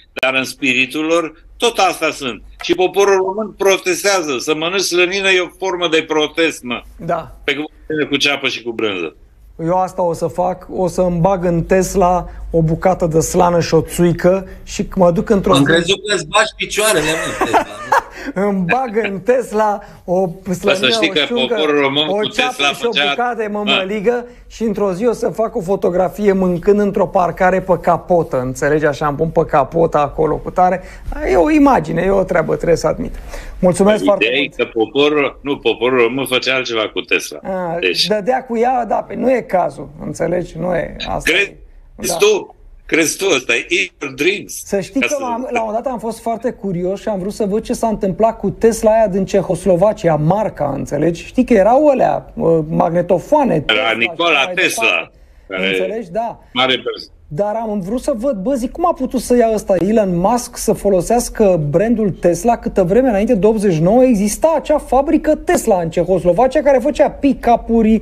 [SPEAKER 3] dar în spiritul lor tot asta sunt. Și poporul român protestează. Să mănânci slănină e o formă de protest, mă.
[SPEAKER 1] Da.
[SPEAKER 3] Pe cu ceapă și cu brânză.
[SPEAKER 1] Eu asta o să fac, o să îmi bag în Tesla o bucată de slană și o țuică și mă duc într-o...
[SPEAKER 2] Am crezut că îți bagi picioarele în Tesla.
[SPEAKER 1] Îmi bag în Tesla o slănină,
[SPEAKER 3] să știi că poporul român
[SPEAKER 1] o
[SPEAKER 3] cu
[SPEAKER 1] ceapă
[SPEAKER 3] Tesla
[SPEAKER 1] și o bucată de mămăligă și într-o zi o să fac o fotografie mâncând într-o parcare pe capotă, înțelegi? Așa, îmi pun pe capotă acolo cu tare. E o imagine, e o treabă, trebuie să admit. Mulțumesc foarte mult.
[SPEAKER 3] Că poporul român făcea altceva cu Tesla.
[SPEAKER 1] Deci... Dădea cu ea, da, nu e cazul, înțelegi? Nu e asta.
[SPEAKER 3] Crezi tu, ăsta e your dreams.
[SPEAKER 1] Să știi că la un moment dat am fost foarte curios și am vrut să văd ce s-a întâmplat cu Tesla aia din Cehoslovacia, marca, înțelegi? Știi că erau alea, magnetofoane.
[SPEAKER 3] Era Nikola Tesla.
[SPEAKER 1] Înțelegi? Da.
[SPEAKER 3] Mare persoană.
[SPEAKER 1] Dar am vrut să văd, zic, cum a putut să ia ăsta Elon Musk să folosească brandul Tesla câtă vreme înainte de 89 exista acea fabrică Tesla în Cehoslovacia care făcea pick-up-uri,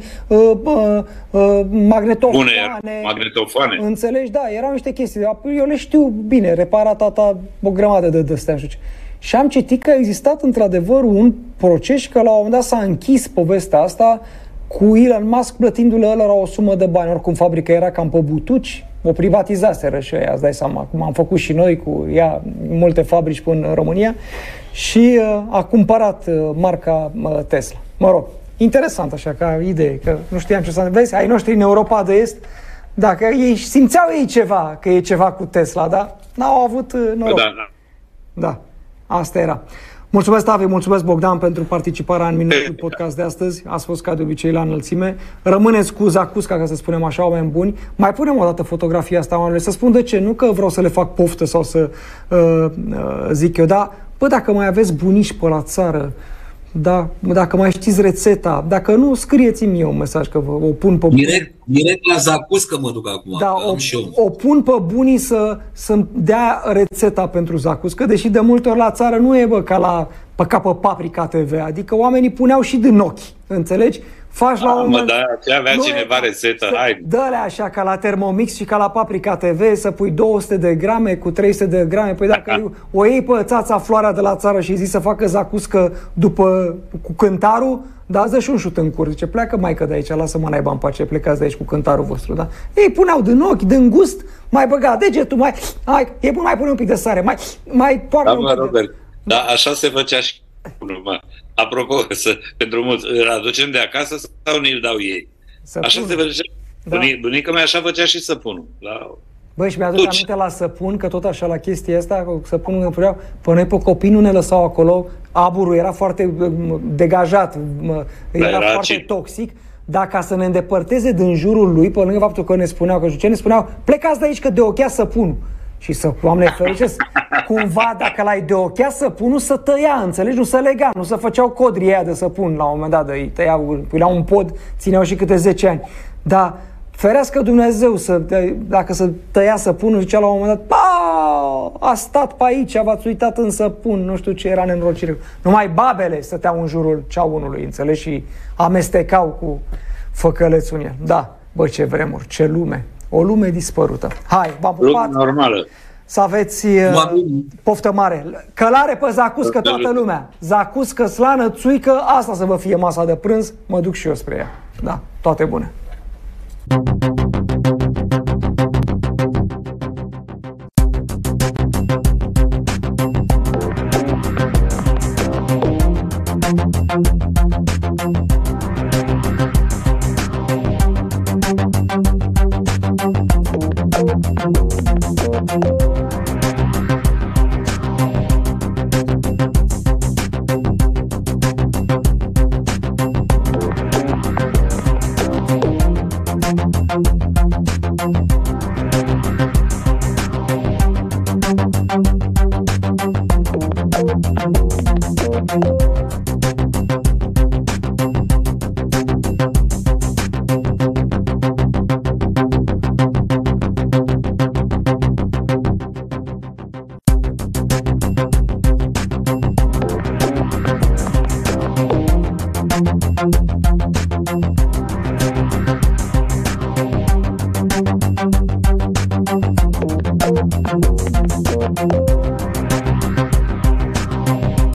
[SPEAKER 1] magnetofoane. Înțelegi? Da, erau niște chestii. Eu le știu bine, repara tata o grămadă de astea. Și am citit că a existat într-adevăr un proces și că la un moment dat s-a închis povestea asta cu Elon Musk plătindu-le ălora o sumă de bani. Oricum fabrica era cam pe butuci, o privatizaseră și ăia, îți dai seama, cum am făcut și noi cu ea multe fabrici până în România și a cumpărat marca Tesla. Mă rog, interesant așa ca idee, că nu știam ce să... Vezi, ai noștri în Europa de Est, dacă ei simțeau ei ceva, că e ceva cu Tesla, dar n-au avut noroc. Da, asta era. Mulțumesc, Tavi, mulțumesc, Bogdan, pentru participarea în minutul podcast de astăzi. Ați fost ca de obicei la înălțime. Rămâneți cu Zacusca, ca să spunem așa, oameni buni. Mai punem o dată fotografia asta, oamenilor, să spun de ce. Nu că vreau să le fac poftă sau să zic eu, dar, dacă mai aveți bunici pe la țară, da, dacă mai știți rețeta, dacă nu, scrieți-mi eu un mesaj că o pun pe
[SPEAKER 2] direct la Zacuscă mă duc acum.
[SPEAKER 1] Da, o pun pe bunii să-mi dea rețeta pentru Zacuscă, deși de multe ori la țară nu e ca pe Paprika TV, adică oamenii puneau și din ochi, înțelegi? Faci la un moment...
[SPEAKER 3] ce avea cineva rețetă, hai.
[SPEAKER 1] Dă-le așa, ca la Thermomix și ca la Paprika TV, să pui 200 de grame cu 300 de grame. Păi dacă o iei pe țața Floarea de la țară și îi zici să facă Zacuscă cu cântarul, da, îți dă și un șut în cur. Zice, pleacă maică de aici, lasă-mă naiba în pace, plecați de aici cu cântarul vostru, da? Ei puneau din ochi, din gust, mai băga degetul, mai pune un pic de sare, mai toarnă un pic
[SPEAKER 3] Robert, da, așa se făcea și apropo, pentru mulți, îl aducem de acasă sau ne-l dau ei? Așa se făcea. Da. Bunica mea așa făcea și săpunul.
[SPEAKER 1] Băi, și mi-aduc aminte la săpun, că tot așa la chestia asta, cu săpunul ne puneau, pe noi pe copii nu ne lăsau acolo, aburul era foarte degajat, era foarte toxic, dar ca să ne îndepărteze din jurul lui, pe lângă faptul că ne spuneau, ne spuneau, plecați de aici că deochea săpunul. Și Doamne ferice, cumva dacă l-ai deochea săpunul, să tăia, înțelegi? Nu să lega, nu să făceau codrii aia de săpun la un moment dat, îi tăiau, puneau un pod, țineau și câte 10 ani. Dar ferească Dumnezeu, dacă se tăia săpunul, zicea la un moment dat, a stat pe aici, v-ați uitat în săpun, nu știu ce era nenorocire. Numai babele stăteau în jurul ceaunului, înțelegi? Și amestecau cu făcălețul în el. Da, bă, ce vremuri, ce lume. O lume dispărută. Hai, v-am pupat.
[SPEAKER 3] Normală.
[SPEAKER 1] Să aveți poftă mare. Călare pe Zacuscă toată lumea. Zacuscă, slană, țuică, asta să vă fie masa de prânz. Mă duc și eu spre ea. Da, toate bune.
[SPEAKER 4] Thank you.